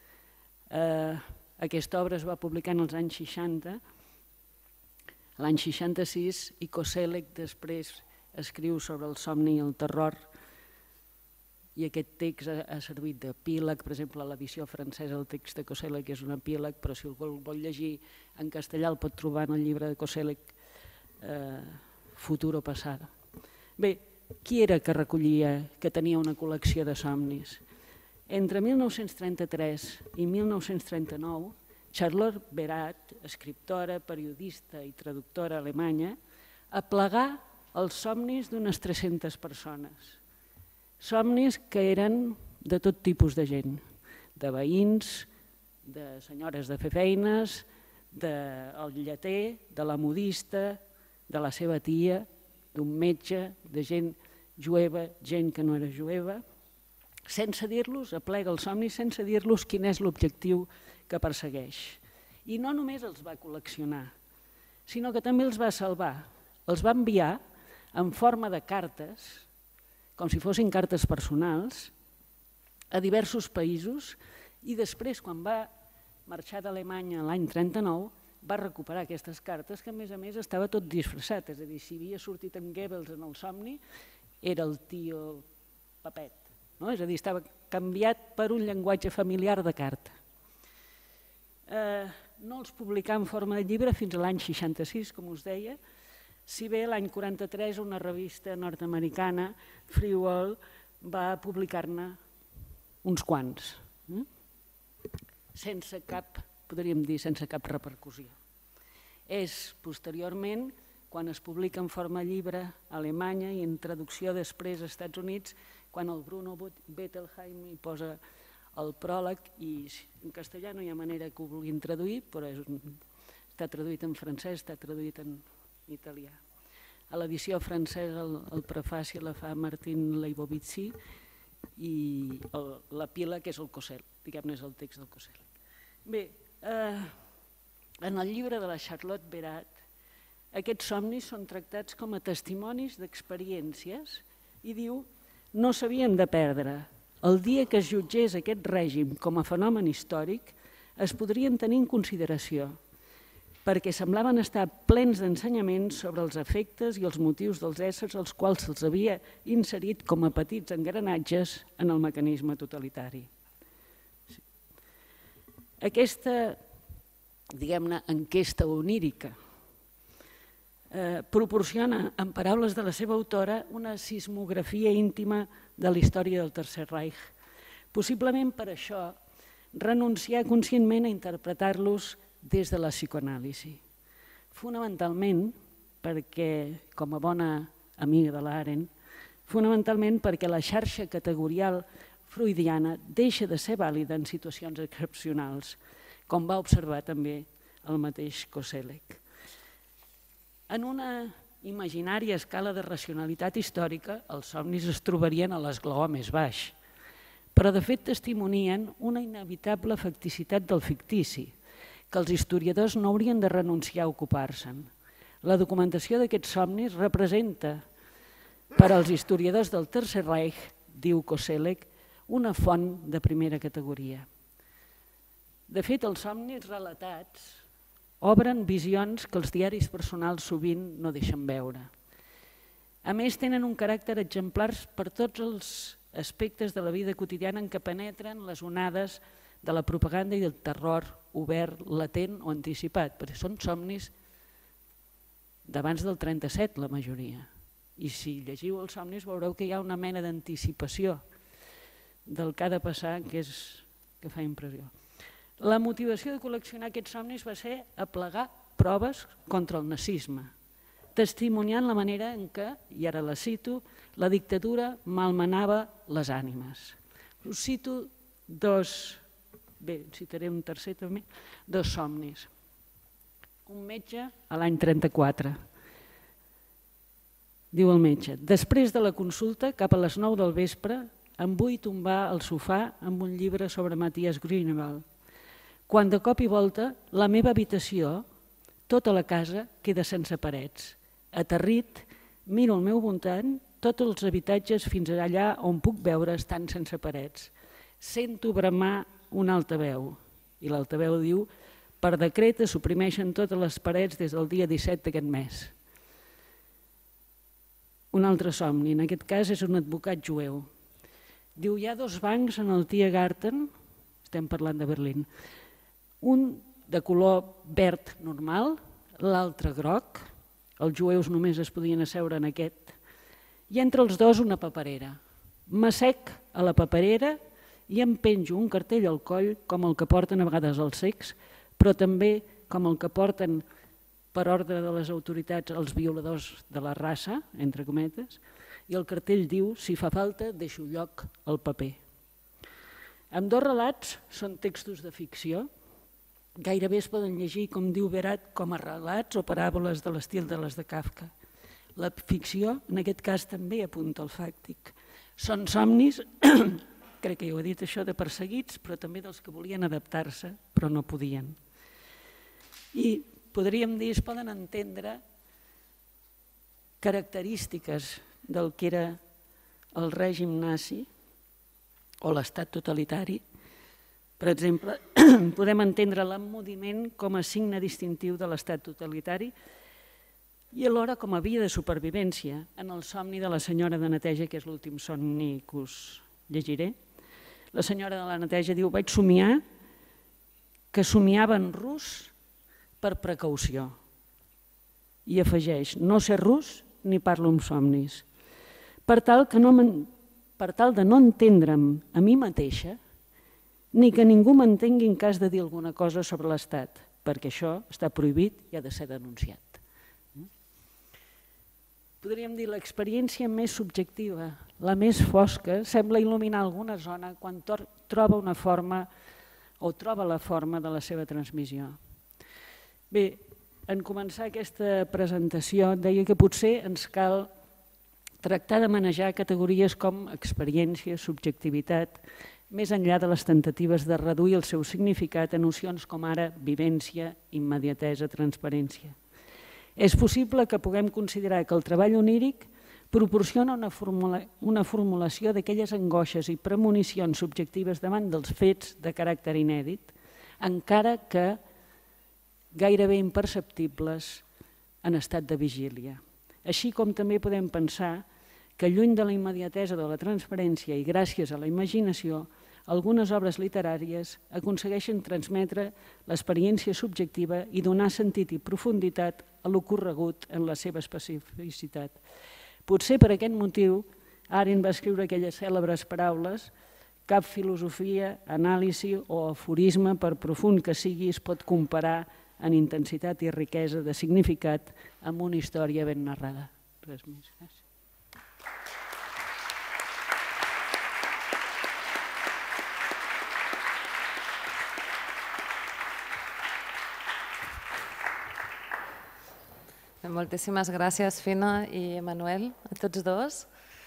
Aquesta obra es va publicar en els anys 60, l'any 66, i Koselleck després escriu sobre el somni i el terror, i aquest text ha servit d'epíleg. Per exemple, a l'edició francesa el text de Koselleck és un epíleg, però si el vol llegir en castellà el pot trobar en el llibre de Koselleck Futuro Passado. Bé, qui era que recollia, que tenia una col·lecció de somnis? Entre 1933 i 1939, Charlotte Beradt, escriptora, periodista i traductora alemanya, aplegà els somnis d'unes 300 persones. Somnis que eren de tot tipus de gent, de veïns, de senyores de fer feines, del lleter, de la modista, de la seva tia, d'un metge, de gent jueva, gent que no era jueva, sense dir-los, aplega els somnis sense dir-los quin és l'objectiu que persegueix. I no només els va col·leccionar, sinó que també els va salvar. Els va enviar en forma de cartes, com si fossin cartes personals, a diversos països, i després, quan va marxar d'Alemanya l'any 1939, va recuperar aquestes cartes, que a més estava tot disfressat, és a dir, si havia sortit en Goebbels en el somni, era el tio Papet, no? És a dir, estava canviat per un llenguatge familiar de carta. No els publicà en forma de llibre fins a l'any 66, com us deia, si bé l'any 43 una revista nord-americana, Free World, va publicar-ne uns quants, sense cap, podríem dir, sense cap repercussió. És posteriorment, quan es publica en forma llibre a Alemanya i en traducció després als Estats Units, quan el Bruno Bettelheim hi posa el pròleg, i en castellà no hi ha manera que ho vulguin traduir, però està traduït en francès, està traduït en italià. A l'edició francesa el prefaci la fa Martin Leibovitzy i l'epíleg és el Koselleck, diguem-ne és el text del Koselleck. Bé, en el llibre de la Charlotte Beradt, aquests somnis són tractats com a testimonis d'experiències i diu no s'havien de perdre. El dia que es jutgés aquest règim com a fenomen històric es podrien tenir en consideració perquè semblaven estar plens d'ensenyaments sobre els efectes i els motius dels éssers als quals se'ls havia inserit com a petits engranatges en el mecanisme totalitari. Aquesta, diguem-ne, enquesta onírica proporciona, en paraules de la seva autora, una sismografia íntima de la història del Tercer Reich. Possiblement per això renunciar conscientment a interpretar-los des de la psicoanàlisi. Fonamentalment perquè, com a bona amiga de l'Arendt, fonamentalment perquè la xarxa categorial freudiana deixa de ser vàlida en situacions excepcionals, com va observar també el mateix Koselleck. En una imaginària escala de racionalitat històrica, els somnis es trobarien a l'esglaó més baix, però de fet testimonien una inevitable facticitat del fictici, que els historiadors no haurien de renunciar a ocupar-se'n. La documentació d'aquests somnis representa, per als historiadors del Tercer Reich, diu Koselleck, una font de primera categoria. De fet, els somnis relatats obren visions que els diaris personals sovint no deixen veure. A més, tenen un caràcter exemplars per tots els aspectes de la vida quotidiana en què penetren les onades de la propaganda i del terror obert, latent o anticipat, perquè són somnis d'abans del 37, la majoria. I si llegiu els somnis veureu que hi ha una mena d'anticipació del que ha de passar que fa impressió. La motivació de col·leccionar aquests somnis va ser aplegar proves contra el nazisme, testimoniant la manera en què, i ara la cito, la dictadura malmenava les ànimes. Us cito citaré un tercer també, dos somnis. Un metge a l'any 34. Diu el metge, després de la consulta, cap a les 9 del vespre, em vull tombar al sofà amb un llibre sobre Matthias Grünewald. Quan de cop i volta la meva habitació, tota la casa, queda sense parets. Aterrit, miro al meu voltant, tots els habitatges fins allà on puc veure estan sense parets. Sento bramar una altaveu i l'altaveu diu per decret es suprimeixen totes les parets des del dia 17 d'aquest mes. Un altre somni, en aquest cas és un advocat jueu. Diu, hi ha dos bancs en el Tiergarten, estem parlant de Berlín, un de color verd normal, l'altre groc, els jueus només es podien asseure en aquest, i entre els dos una paperera. M'assec a la paperera i em penjo un cartell al coll com el que porten a vegades els cecs, però també com el que porten per ordre de les autoritats els violadors de la raça, entre cometes, i el cartell diu, si fa falta, deixo lloc al paper. Ambdós relats són textos de ficció, gairebé es poden llegir, com diu Berat, com a relats o paràboles de l'estil de les de Kafka. La ficció, en aquest cas, també apunta al fàctic. Són somnis, crec que ja ho he dit això, de perseguits, però també dels que volien adaptar-se, però no podien. I podríem dir, es poden entendre característiques del que era el règim nazi o l'estat totalitari. Per exemple, podem entendre l'emmudiment com a signe distintiu de l'estat totalitari i alhora com a via de supervivència en el somni de la senyora de neteja, que és l'últim somni que us llegiré. La senyora de la neteja diu, vaig somiar que somiava en rus per precaució. I afegeix, no sé rus ni parlo amb somnis. Per tal de no entendre'm a mi mateixa, ni que ningú m'entengui en cas de dir alguna cosa sobre l'Estat, perquè això està prohibit i ha de ser denunciat. Podríem dir l'experiència més subjectiva, la més fosca, sembla il·luminar alguna zona quan troba una forma o troba la forma de la seva transmissió. Bé, en començar aquesta presentació deia que potser ens cal tractar de manejar categories com experiència, subjectivitat, més enllà de les tentatives de reduir el seu significat a nocions com ara vivència, immediatesa, transparència. És possible que puguem considerar que el treball oníric proporciona una formulació d'aquelles angoixes i premonicions subjectives davant dels fets de caràcter inèdit, encara que gairebé imperceptibles en estat de vigília. Així com també podem pensar que lluny de la immediatesa de la transparència i gràcies a la imaginació, algunes obres literàries aconsegueixen transmetre l'experiència subjectiva i donar sentit i profunditat a l'ocorregut en la seva especificitat. Potser per aquest motiu, Arendt va escriure aquelles cèlebres paraules: cap filosofia, anàlisi o aforisme, per profund que sigui, es pot comparar en intensitat i riquesa de significat amb una història ben narrada. Res més. Gràcies. Moltíssimes gràcies, Fina i Manuel, a tots dos.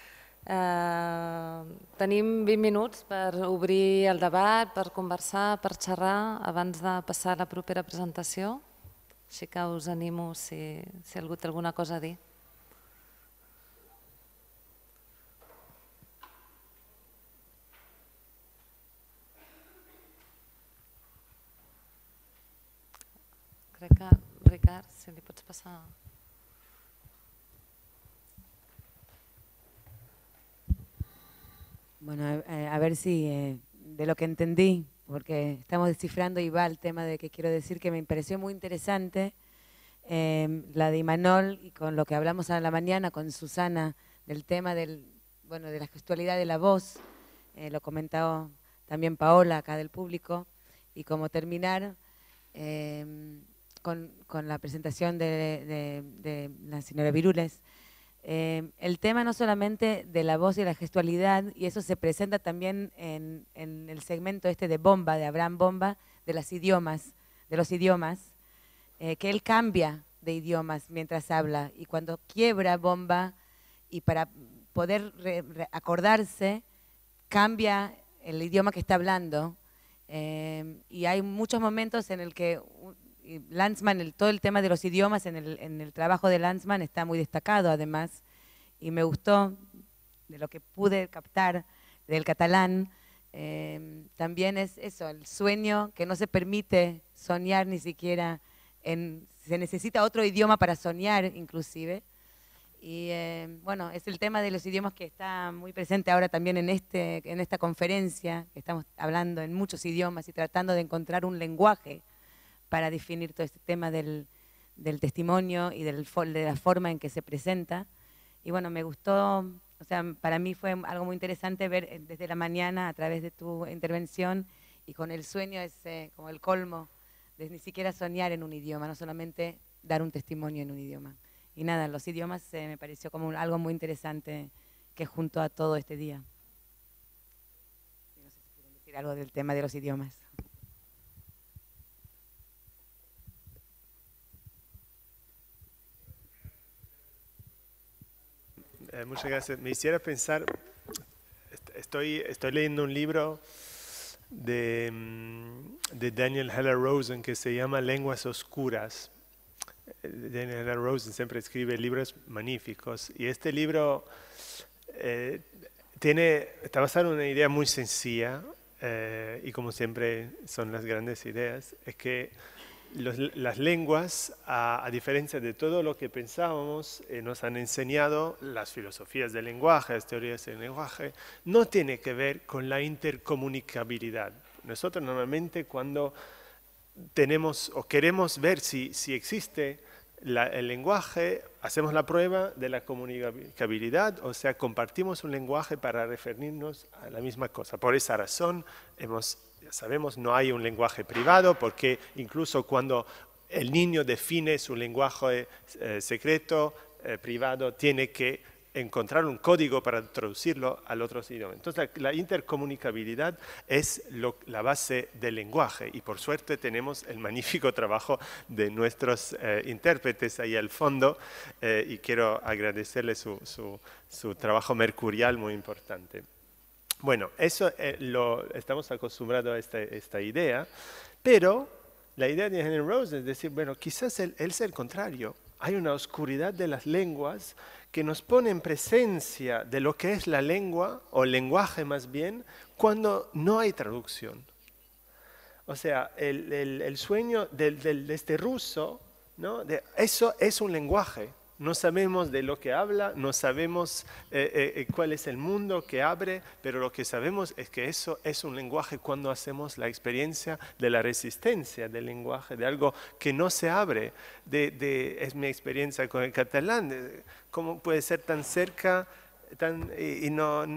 Tenim 20 minuts per obrir el debat, per conversar, per xerrar, abans de passar a la propera presentació. Així que us animo si algú té alguna cosa a dir. Crec Ricard, si li pots passar... Bueno, a ver si de lo que entendí, porque estamos descifrando y va el tema de que quiero decir que me pareció muy interesante la de Imanol y con lo que hablamos a la mañana con Susana del tema de la gestualidad de la voz, lo comentaba también Paola acá del público, y como terminar con la presentación de la señora Virules. El tema no solamente de la voz y la gestualidad, y eso se presenta también en el segmento este de Bomba, de Abraham Bomba, de los idiomas, que él cambia de idiomas mientras habla, y cuando quiebra Bomba, y para poder acordarse, cambia el idioma que está hablando, y hay muchos momentos en el que Lanzmann, todo el tema de los idiomas en el trabajo de Lanzmann está muy destacado además, y me gustó de lo que pude captar del catalán, también es eso, el sueño que no se permite soñar ni siquiera, se necesita otro idioma para soñar inclusive, y bueno, es el tema de los idiomas que está muy presente ahora también en esta conferencia, que estamos hablando en muchos idiomas y tratando de encontrar un lenguaje para definir todo este tema del testimonio y de la forma en que se presenta. Y bueno, me gustó, o sea, para mí fue algo muy interesante ver desde la mañana a través de tu intervención, y con el sueño es como el colmo de ni siquiera soñar en un idioma, no solamente dar un testimonio en un idioma. Y nada, los idiomas me pareció como algo muy interesante que junto a todo este día. No sé si quieren decir algo del tema de los idiomas. Muchas gracias. Me hiciera pensar, estoy leyendo un libro de Daniel Heller Rosen que se llama Lenguas Oscuras. Daniel Heller Rosen siempre escribe libros magníficos, y este libro está basado en una idea muy sencilla, y como siempre son las grandes ideas, es que las lenguas, a diferencia de todo lo que pensábamos, nos han enseñado las filosofías del lenguaje, las teorías del lenguaje, no tiene que ver con la intercomunicabilidad. Nosotros normalmente cuando tenemos o queremos ver si existe el lenguaje, hacemos la prueba de la comunicabilidad, o sea, compartimos un lenguaje para referirnos a la misma cosa. Por esa razón, ya sabemos, no hay un lenguaje privado, porque incluso cuando el niño define su lenguaje secreto, privado, tiene que encontrar un código para traducirlo al otro idioma. Entonces, la intercomunicabilidad es la base del lenguaje, y por suerte tenemos el magnífico trabajo de nuestros intérpretes ahí al fondo, y quiero agradecerle su trabajo mercurial muy importante. Bueno, eso estamos acostumbrados a esta idea, pero la idea de Henry Rosen es decir, bueno, quizás es el contrario. Hay una oscuridad de las lenguas que nos pone en presencia de lo que es la lengua, o lenguaje más bien, cuando no hay traducción. O sea, el sueño de este ruso, ¿no? Eso es un lenguaje. No sabemos de lo que habla, no sabemos cuál es el mundo que abre, pero lo que sabemos es que eso es un lenguaje cuando hacemos la experiencia de la resistencia del lenguaje, de algo que no se abre. Es mi experiencia con el catalán, cómo puede ser tan cerca y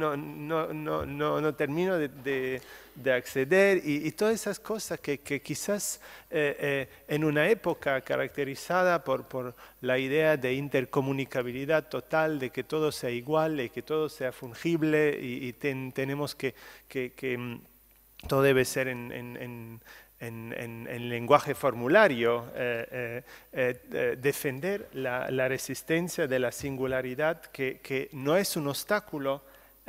no termino de acceder, y todas esas cosas que quizás en una época caracterizada por la idea de intercomunicabilidad total, de que todo sea igual y que todo sea fungible, y tenemos que todo debe ser en lenguaje formulario, defender la resistencia de la singularidad, que no es un obstáculo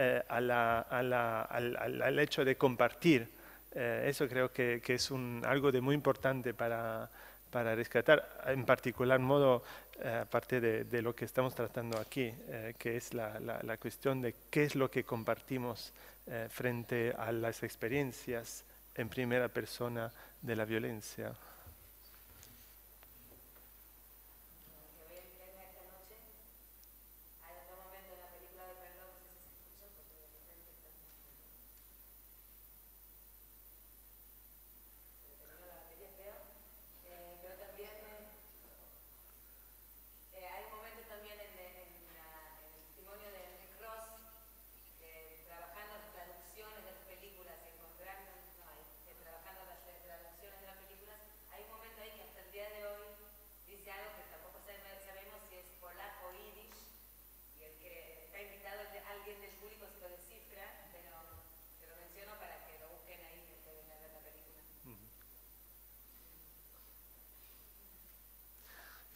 al hecho de compartir. Eso creo que es algo de muy importante para rescatar, en particular modo, aparte de lo que estamos tratando aquí, que es la cuestión de qué es lo que compartimos frente a las experiencias en primera persona de la violencia.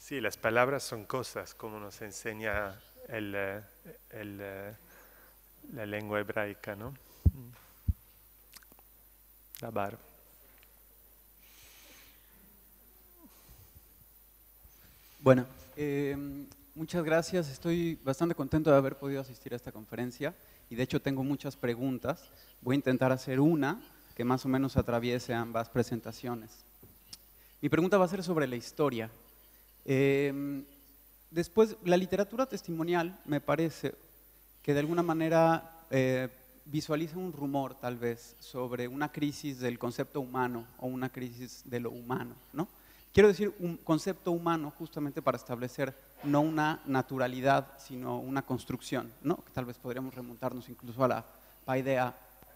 Sí, las palabras son cosas, como nos enseña la lengua hebraica, ¿no? Dabar. Bueno, muchas gracias. Estoy bastante contento de haber podido asistir a esta conferencia y de hecho tengo muchas preguntas. Voy a intentar hacer una que más o menos atraviese ambas presentaciones. Mi pregunta va a ser sobre la historia. Después, la literatura testimonial me parece que de alguna manera visualiza un rumor tal vez sobre una crisis del concepto humano o una crisis de lo humano, ¿no? Quiero decir un concepto humano justamente para establecer no una naturalidad, sino una construcción, ¿no? Que tal vez podríamos remontarnos incluso a la idea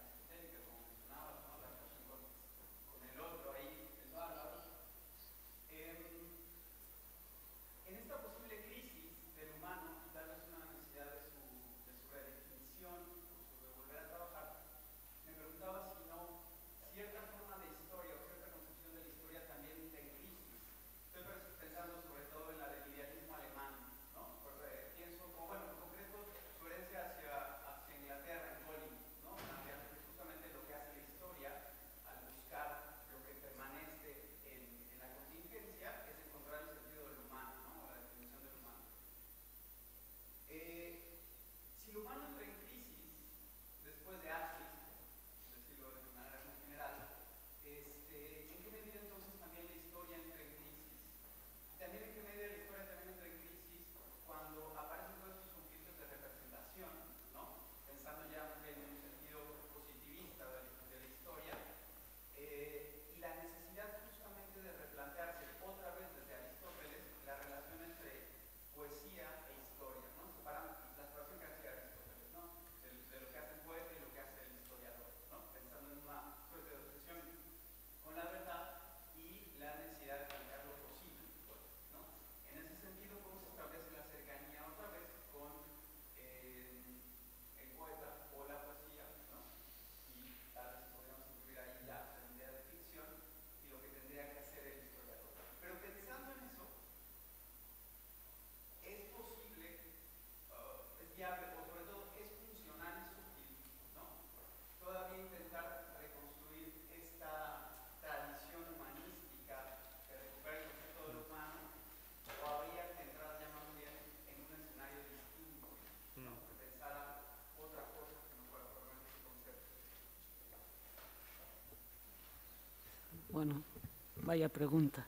Bueno, vaya pregunta.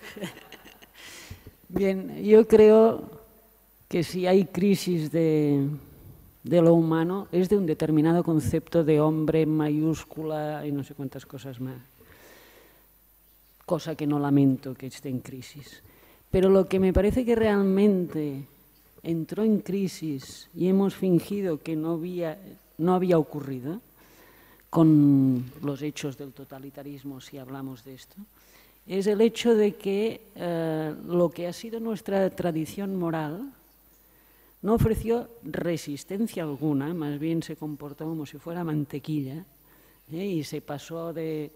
Bien, yo creo que si hay crisis de lo humano es de un determinado concepto de hombre mayúscula y no sé cuántas cosas más. Cosa que no lamento que esté en crisis. Pero lo que me parece que realmente entró en crisis y hemos fingido que no había ocurrido, con los hechos del totalitarismo, si hablamos de esto, es el hecho de que lo que ha sido nuestra tradición moral no ofreció resistencia alguna, más bien se comportó como si fuera mantequilla, y se pasó del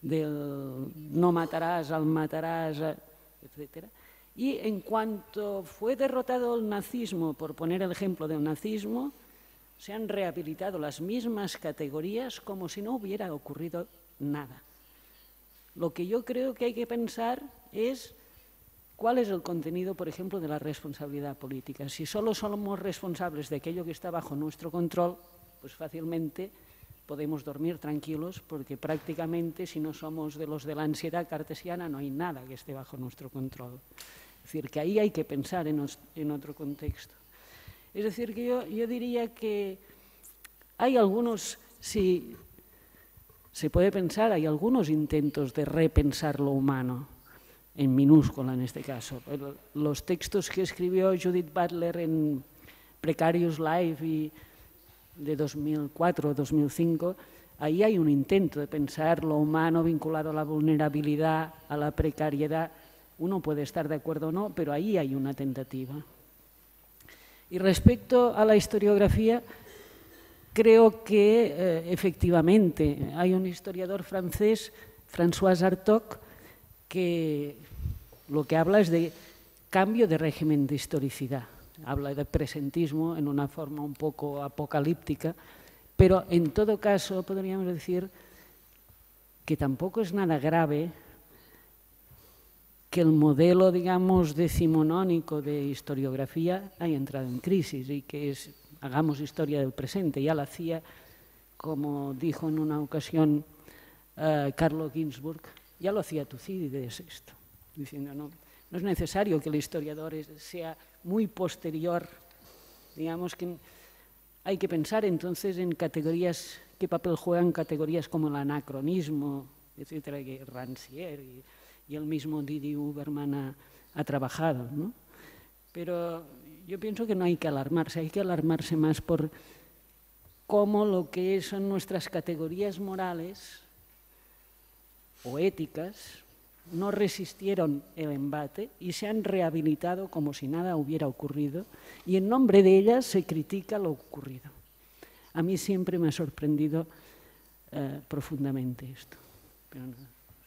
no matarás al matarás, etc. Y en cuanto fue derrotado el nazismo, por poner el ejemplo del nazismo, se han rehabilitado las mismas categorías como si no hubiera ocurrido nada. Lo que yo creo que hay que pensar es cuál es el contenido, por ejemplo, de la responsabilidad política. Si solo somos responsables de aquello que está bajo nuestro control, pues fácilmente podemos dormir tranquilos porque prácticamente si no somos de los de la ansiedad cartesiana no hay nada que esté bajo nuestro control. Es decir, que ahí hay que pensar en otro contexto. Es decir, que yo diría que hay algunos, si se puede pensar, hay algunos intentos de repensar lo humano, en minúscula en este caso. Los textos que escribió Judith Butler en Precarious Life de 2004 o 2005, ahí hay un intento de pensar lo humano vinculado a la vulnerabilidad, a la precariedad. Uno puede estar de acuerdo o no, pero ahí hay una tentativa. Y respecto a la historiografía, creo que efectivamente hay un historiador francés, François Hartog, que lo que habla es de cambio de régimen de historicidad. Habla de presentismo en una forma un poco apocalíptica, pero en todo caso podríamos decir que tampoco es nada grave que el modelo, digamos, decimonónico de historiografía haya entrado en crisis y que hagamos historia del presente. Ya lo hacía, como dijo en una ocasión Carlo Ginzburg, ya lo hacía Tucídides esto, diciendo no es necesario que el historiador sea muy posterior, digamos que hay que pensar entonces en categorías, qué papel juegan categorías como el anacronismo, etcétera, que Rancière y el mismo Didi Huberman ha trabajado, ¿no? Pero yo pienso que no hay que alarmarse más por cómo lo que son nuestras categorías morales o éticas no resistieron el embate y se han rehabilitado como si nada hubiera ocurrido y en nombre de ellas se critica lo ocurrido. A mí siempre me ha sorprendido profundamente esto. Pero no.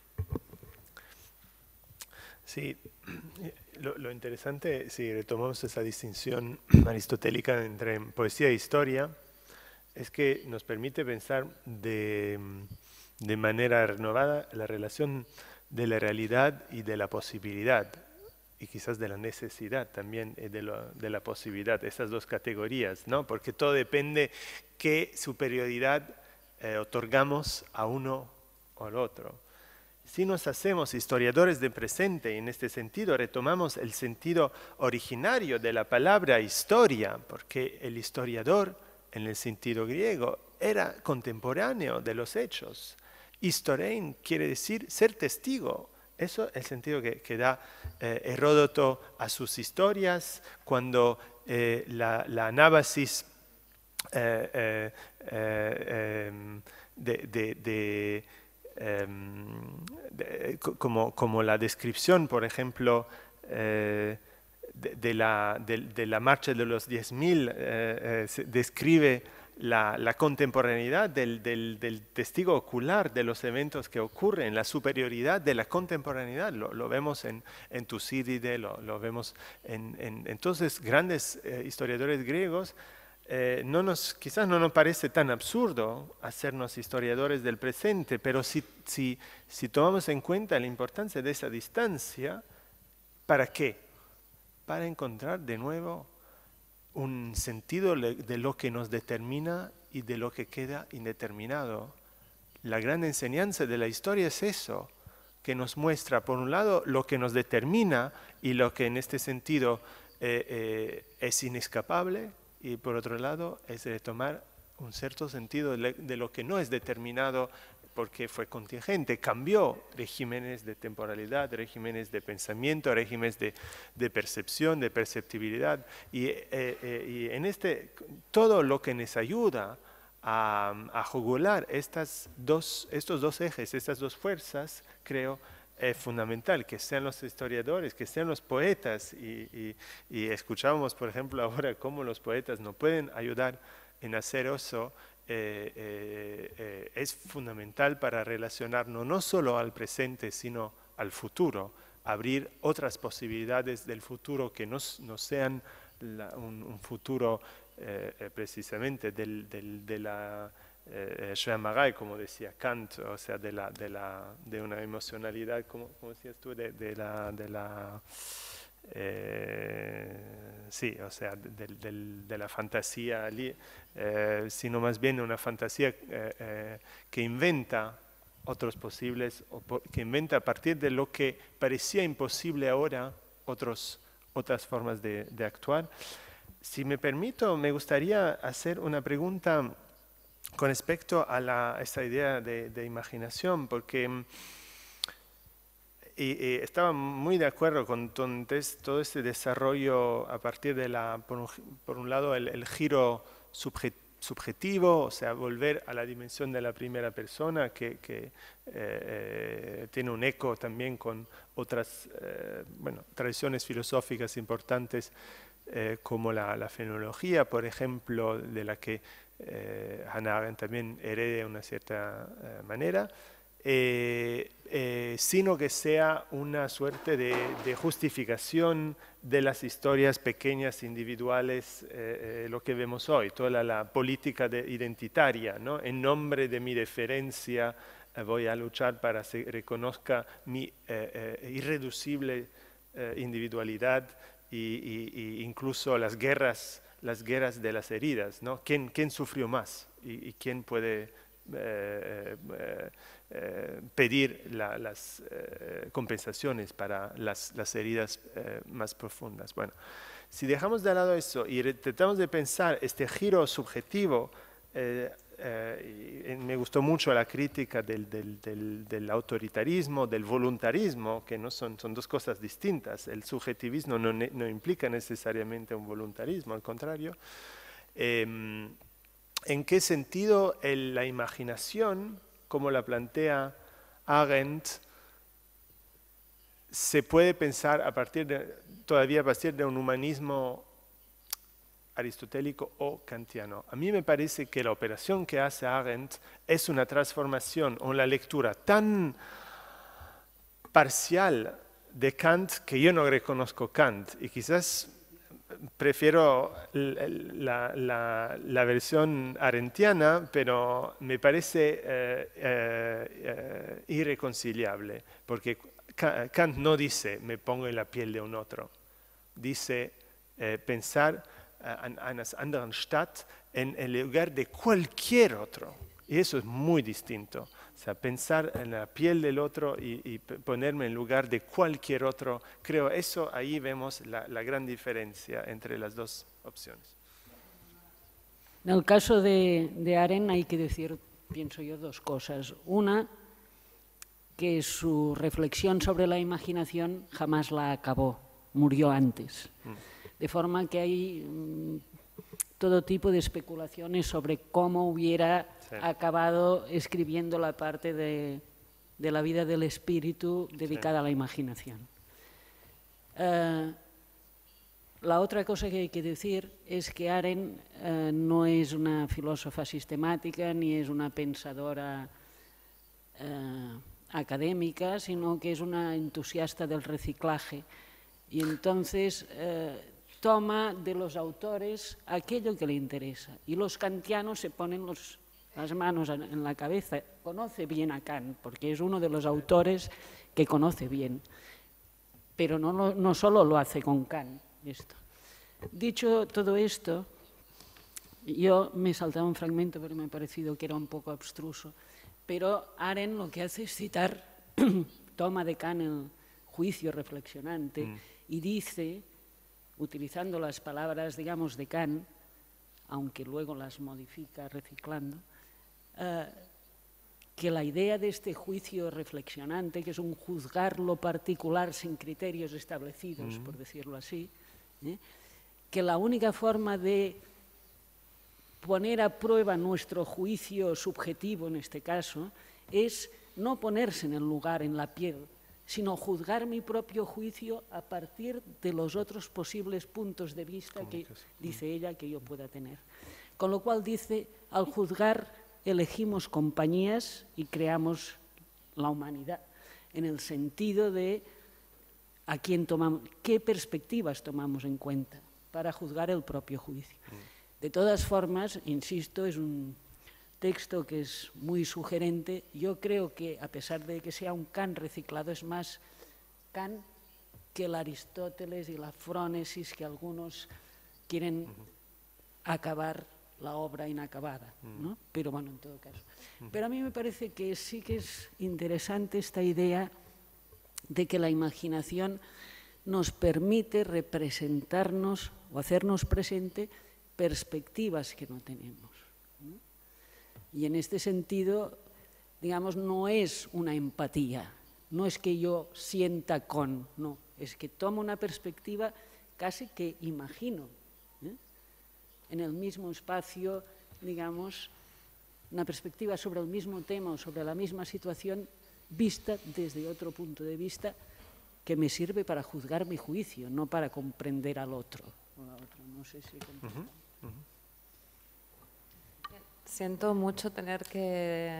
Sí, lo interesante, si retomamos esa distinción aristotélica entre poesía e historia, es que nos permite pensar de manera renovada la relación de la realidad y de la posibilidad, y quizás de la necesidad también de la posibilidad, esas dos categorías, ¿no? Porque todo depende qué superioridad otorgamos a uno o al otro. Si nos hacemos historiadores del presente y en este sentido retomamos el sentido originario de la palabra historia, porque el historiador en el sentido griego era contemporáneo de los hechos. Historein quiere decir ser testigo. Eso es el sentido que da Heródoto a sus historias cuando la anábasis como la descripción, por ejemplo, de la marcha de los 10.000, describe la contemporaneidad del testigo ocular de los eventos que ocurren, la superioridad de la contemporaneidad. Lo vemos en Tucídides, lo vemos entonces grandes historiadores griegos. Quizás no nos parece tan absurdo hacernos historiadores del presente, pero si tomamos en cuenta la importancia de esa distancia, ¿para qué? Para encontrar de nuevo un sentido de lo que nos determina y de lo que queda indeterminado. La gran enseñanza de la historia es eso, que nos muestra, por un lado, lo que nos determina y lo que en este sentido es inescapable, y por otro lado es retomar un cierto sentido de lo que no es determinado porque fue contingente, cambió regímenes de temporalidad, regímenes de pensamiento, regímenes de percepción, de perceptibilidad, y en todo lo que nos ayuda a jugular estos dos ejes, estas dos fuerzas, creo, es fundamental que sean los historiadores, que sean los poetas, y escuchábamos, por ejemplo, ahora cómo los poetas no pueden ayudar en hacer eso. Es fundamental para relacionarnos no solo al presente, sino al futuro, abrir otras posibilidades del futuro que no sean un futuro precisamente de la Schwärmerei, como decía Kant, o sea, de una emocionalidad, ¿cómo decías tú? Sí, o sea, de la fantasía, sino más bien una fantasía que inventa otros posibles, que inventa a partir de lo que parecía imposible ahora, otras formas de actuar. Si me permito, me gustaría hacer una pregunta con respecto a esta idea de imaginación, porque estaba muy de acuerdo con todo este desarrollo a partir de por un lado, el giro subjetivo, o sea, volver a la dimensión de la primera persona, que tiene un eco también con otras tradiciones filosóficas importantes, como la fenomenología, por ejemplo, de la que Hannah Arendt también hereda de una cierta manera. sino que sea una suerte de justificación de las historias pequeñas, individuales, lo que vemos hoy, toda la política identitaria, ¿no? En nombre de mi diferencia voy a luchar para que se reconozca mi irreducible individualidad y incluso las guerras de las heridas, ¿no? ¿Quién sufrió más y quién puede pedir las compensaciones para las heridas más profundas? Bueno, si dejamos de lado eso y tratamos de pensar este giro subjetivo, me gustó mucho la crítica del autoritarismo, del voluntarismo, que no son dos cosas distintas. El subjetivismo no implica necesariamente un voluntarismo, al contrario. ¿En qué sentido la imaginación, como la plantea Arendt, se puede pensar todavía a partir de un humanismo aristotélico o kantiano? A mí me parece que la operación que hace Arendt es una transformación o una lectura tan parcial de Kant que yo no reconozco Kant, y quizás prefiero la versión arendtiana, pero me parece irreconciliable, porque Kant no dice me pongo en la piel de un otro, dice pensar einer anderen Stadt en el lugar de cualquier otro, y eso es muy distinto. O sea, pensar en la piel del otro y ponerme en lugar de cualquier otro, creo eso ahí vemos la gran diferencia entre las dos opciones. En el caso de Arendt hay que decir, pienso yo, dos cosas. Una, que su reflexión sobre la imaginación jamás la acabó, murió antes. De forma que hay todo tipo de especulaciones sobre cómo hubiera acabado escribiendo la parte de la vida del espíritu dedicada a la imaginación. La otra cosa que hay que decir es que Arendt no es una filósofa sistemática ni es una pensadora académica, sino que es una entusiasta del reciclaje. Y entonces toma de los autores aquello que le interesa. Y los kantianos se ponen las manos en la cabeza. Conoce bien a Kant, porque es uno de los autores que conoce bien. Pero no solo lo hace con Kant. Esto. Dicho todo esto, yo me he saltado un fragmento porque me ha parecido que era un poco abstruso, pero Arendt lo que hace es citar, toma de Kant el juicio reflexionante y dice, utilizando las palabras, digamos, de Kant, aunque luego las modifica reciclando, que la idea de este juicio reflexionante, que es un juzgar lo particular sin criterios establecidos, por decirlo así, que la única forma de poner a prueba nuestro juicio subjetivo, en este caso, es no ponerse en el lugar, en la piel, sino juzgar mi propio juicio a partir de los otros posibles puntos de vista que dice ella que yo pueda tener. Con lo cual dice, al juzgar elegimos compañías y creamos la humanidad, en el sentido de a quién tomamos, qué perspectivas tomamos en cuenta para juzgar el propio juicio. De todas formas, insisto, es un texto que es muy sugerente. Yo creo que, a pesar de que sea un Kant reciclado, es más Kant que el Aristóteles y la frónesis que algunos quieren acabar la obra inacabada, ¿no? Pero bueno, en todo caso. Pero a mí me parece que sí que es interesante esta idea de que la imaginación nos permite representarnos o hacernos presente perspectivas que no tenemos, ¿no? Y en este sentido, digamos, no es una empatía, no es que yo sienta con, no, es que tomo una perspectiva casi que imagino, en el mismo espacio, digamos, una perspectiva sobre el mismo tema o sobre la misma situación vista desde otro punto de vista que me sirve para juzgar mi juicio, no para comprender al otro. No sé si Siento mucho tener que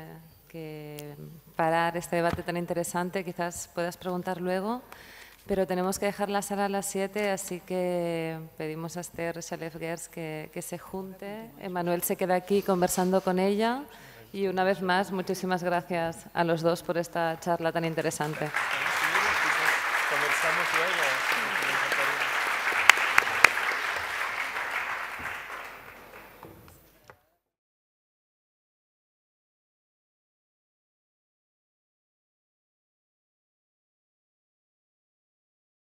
parar este debate tan interesante. Quizás puedas preguntar luego, pero tenemos que dejar la sala a las 7, así que pedimos a Esther Schalef-Gers que se junte. Emanuel se queda aquí conversando con ella y una vez más, muchísimas gracias a los dos por esta charla tan interesante. Conversamos luego.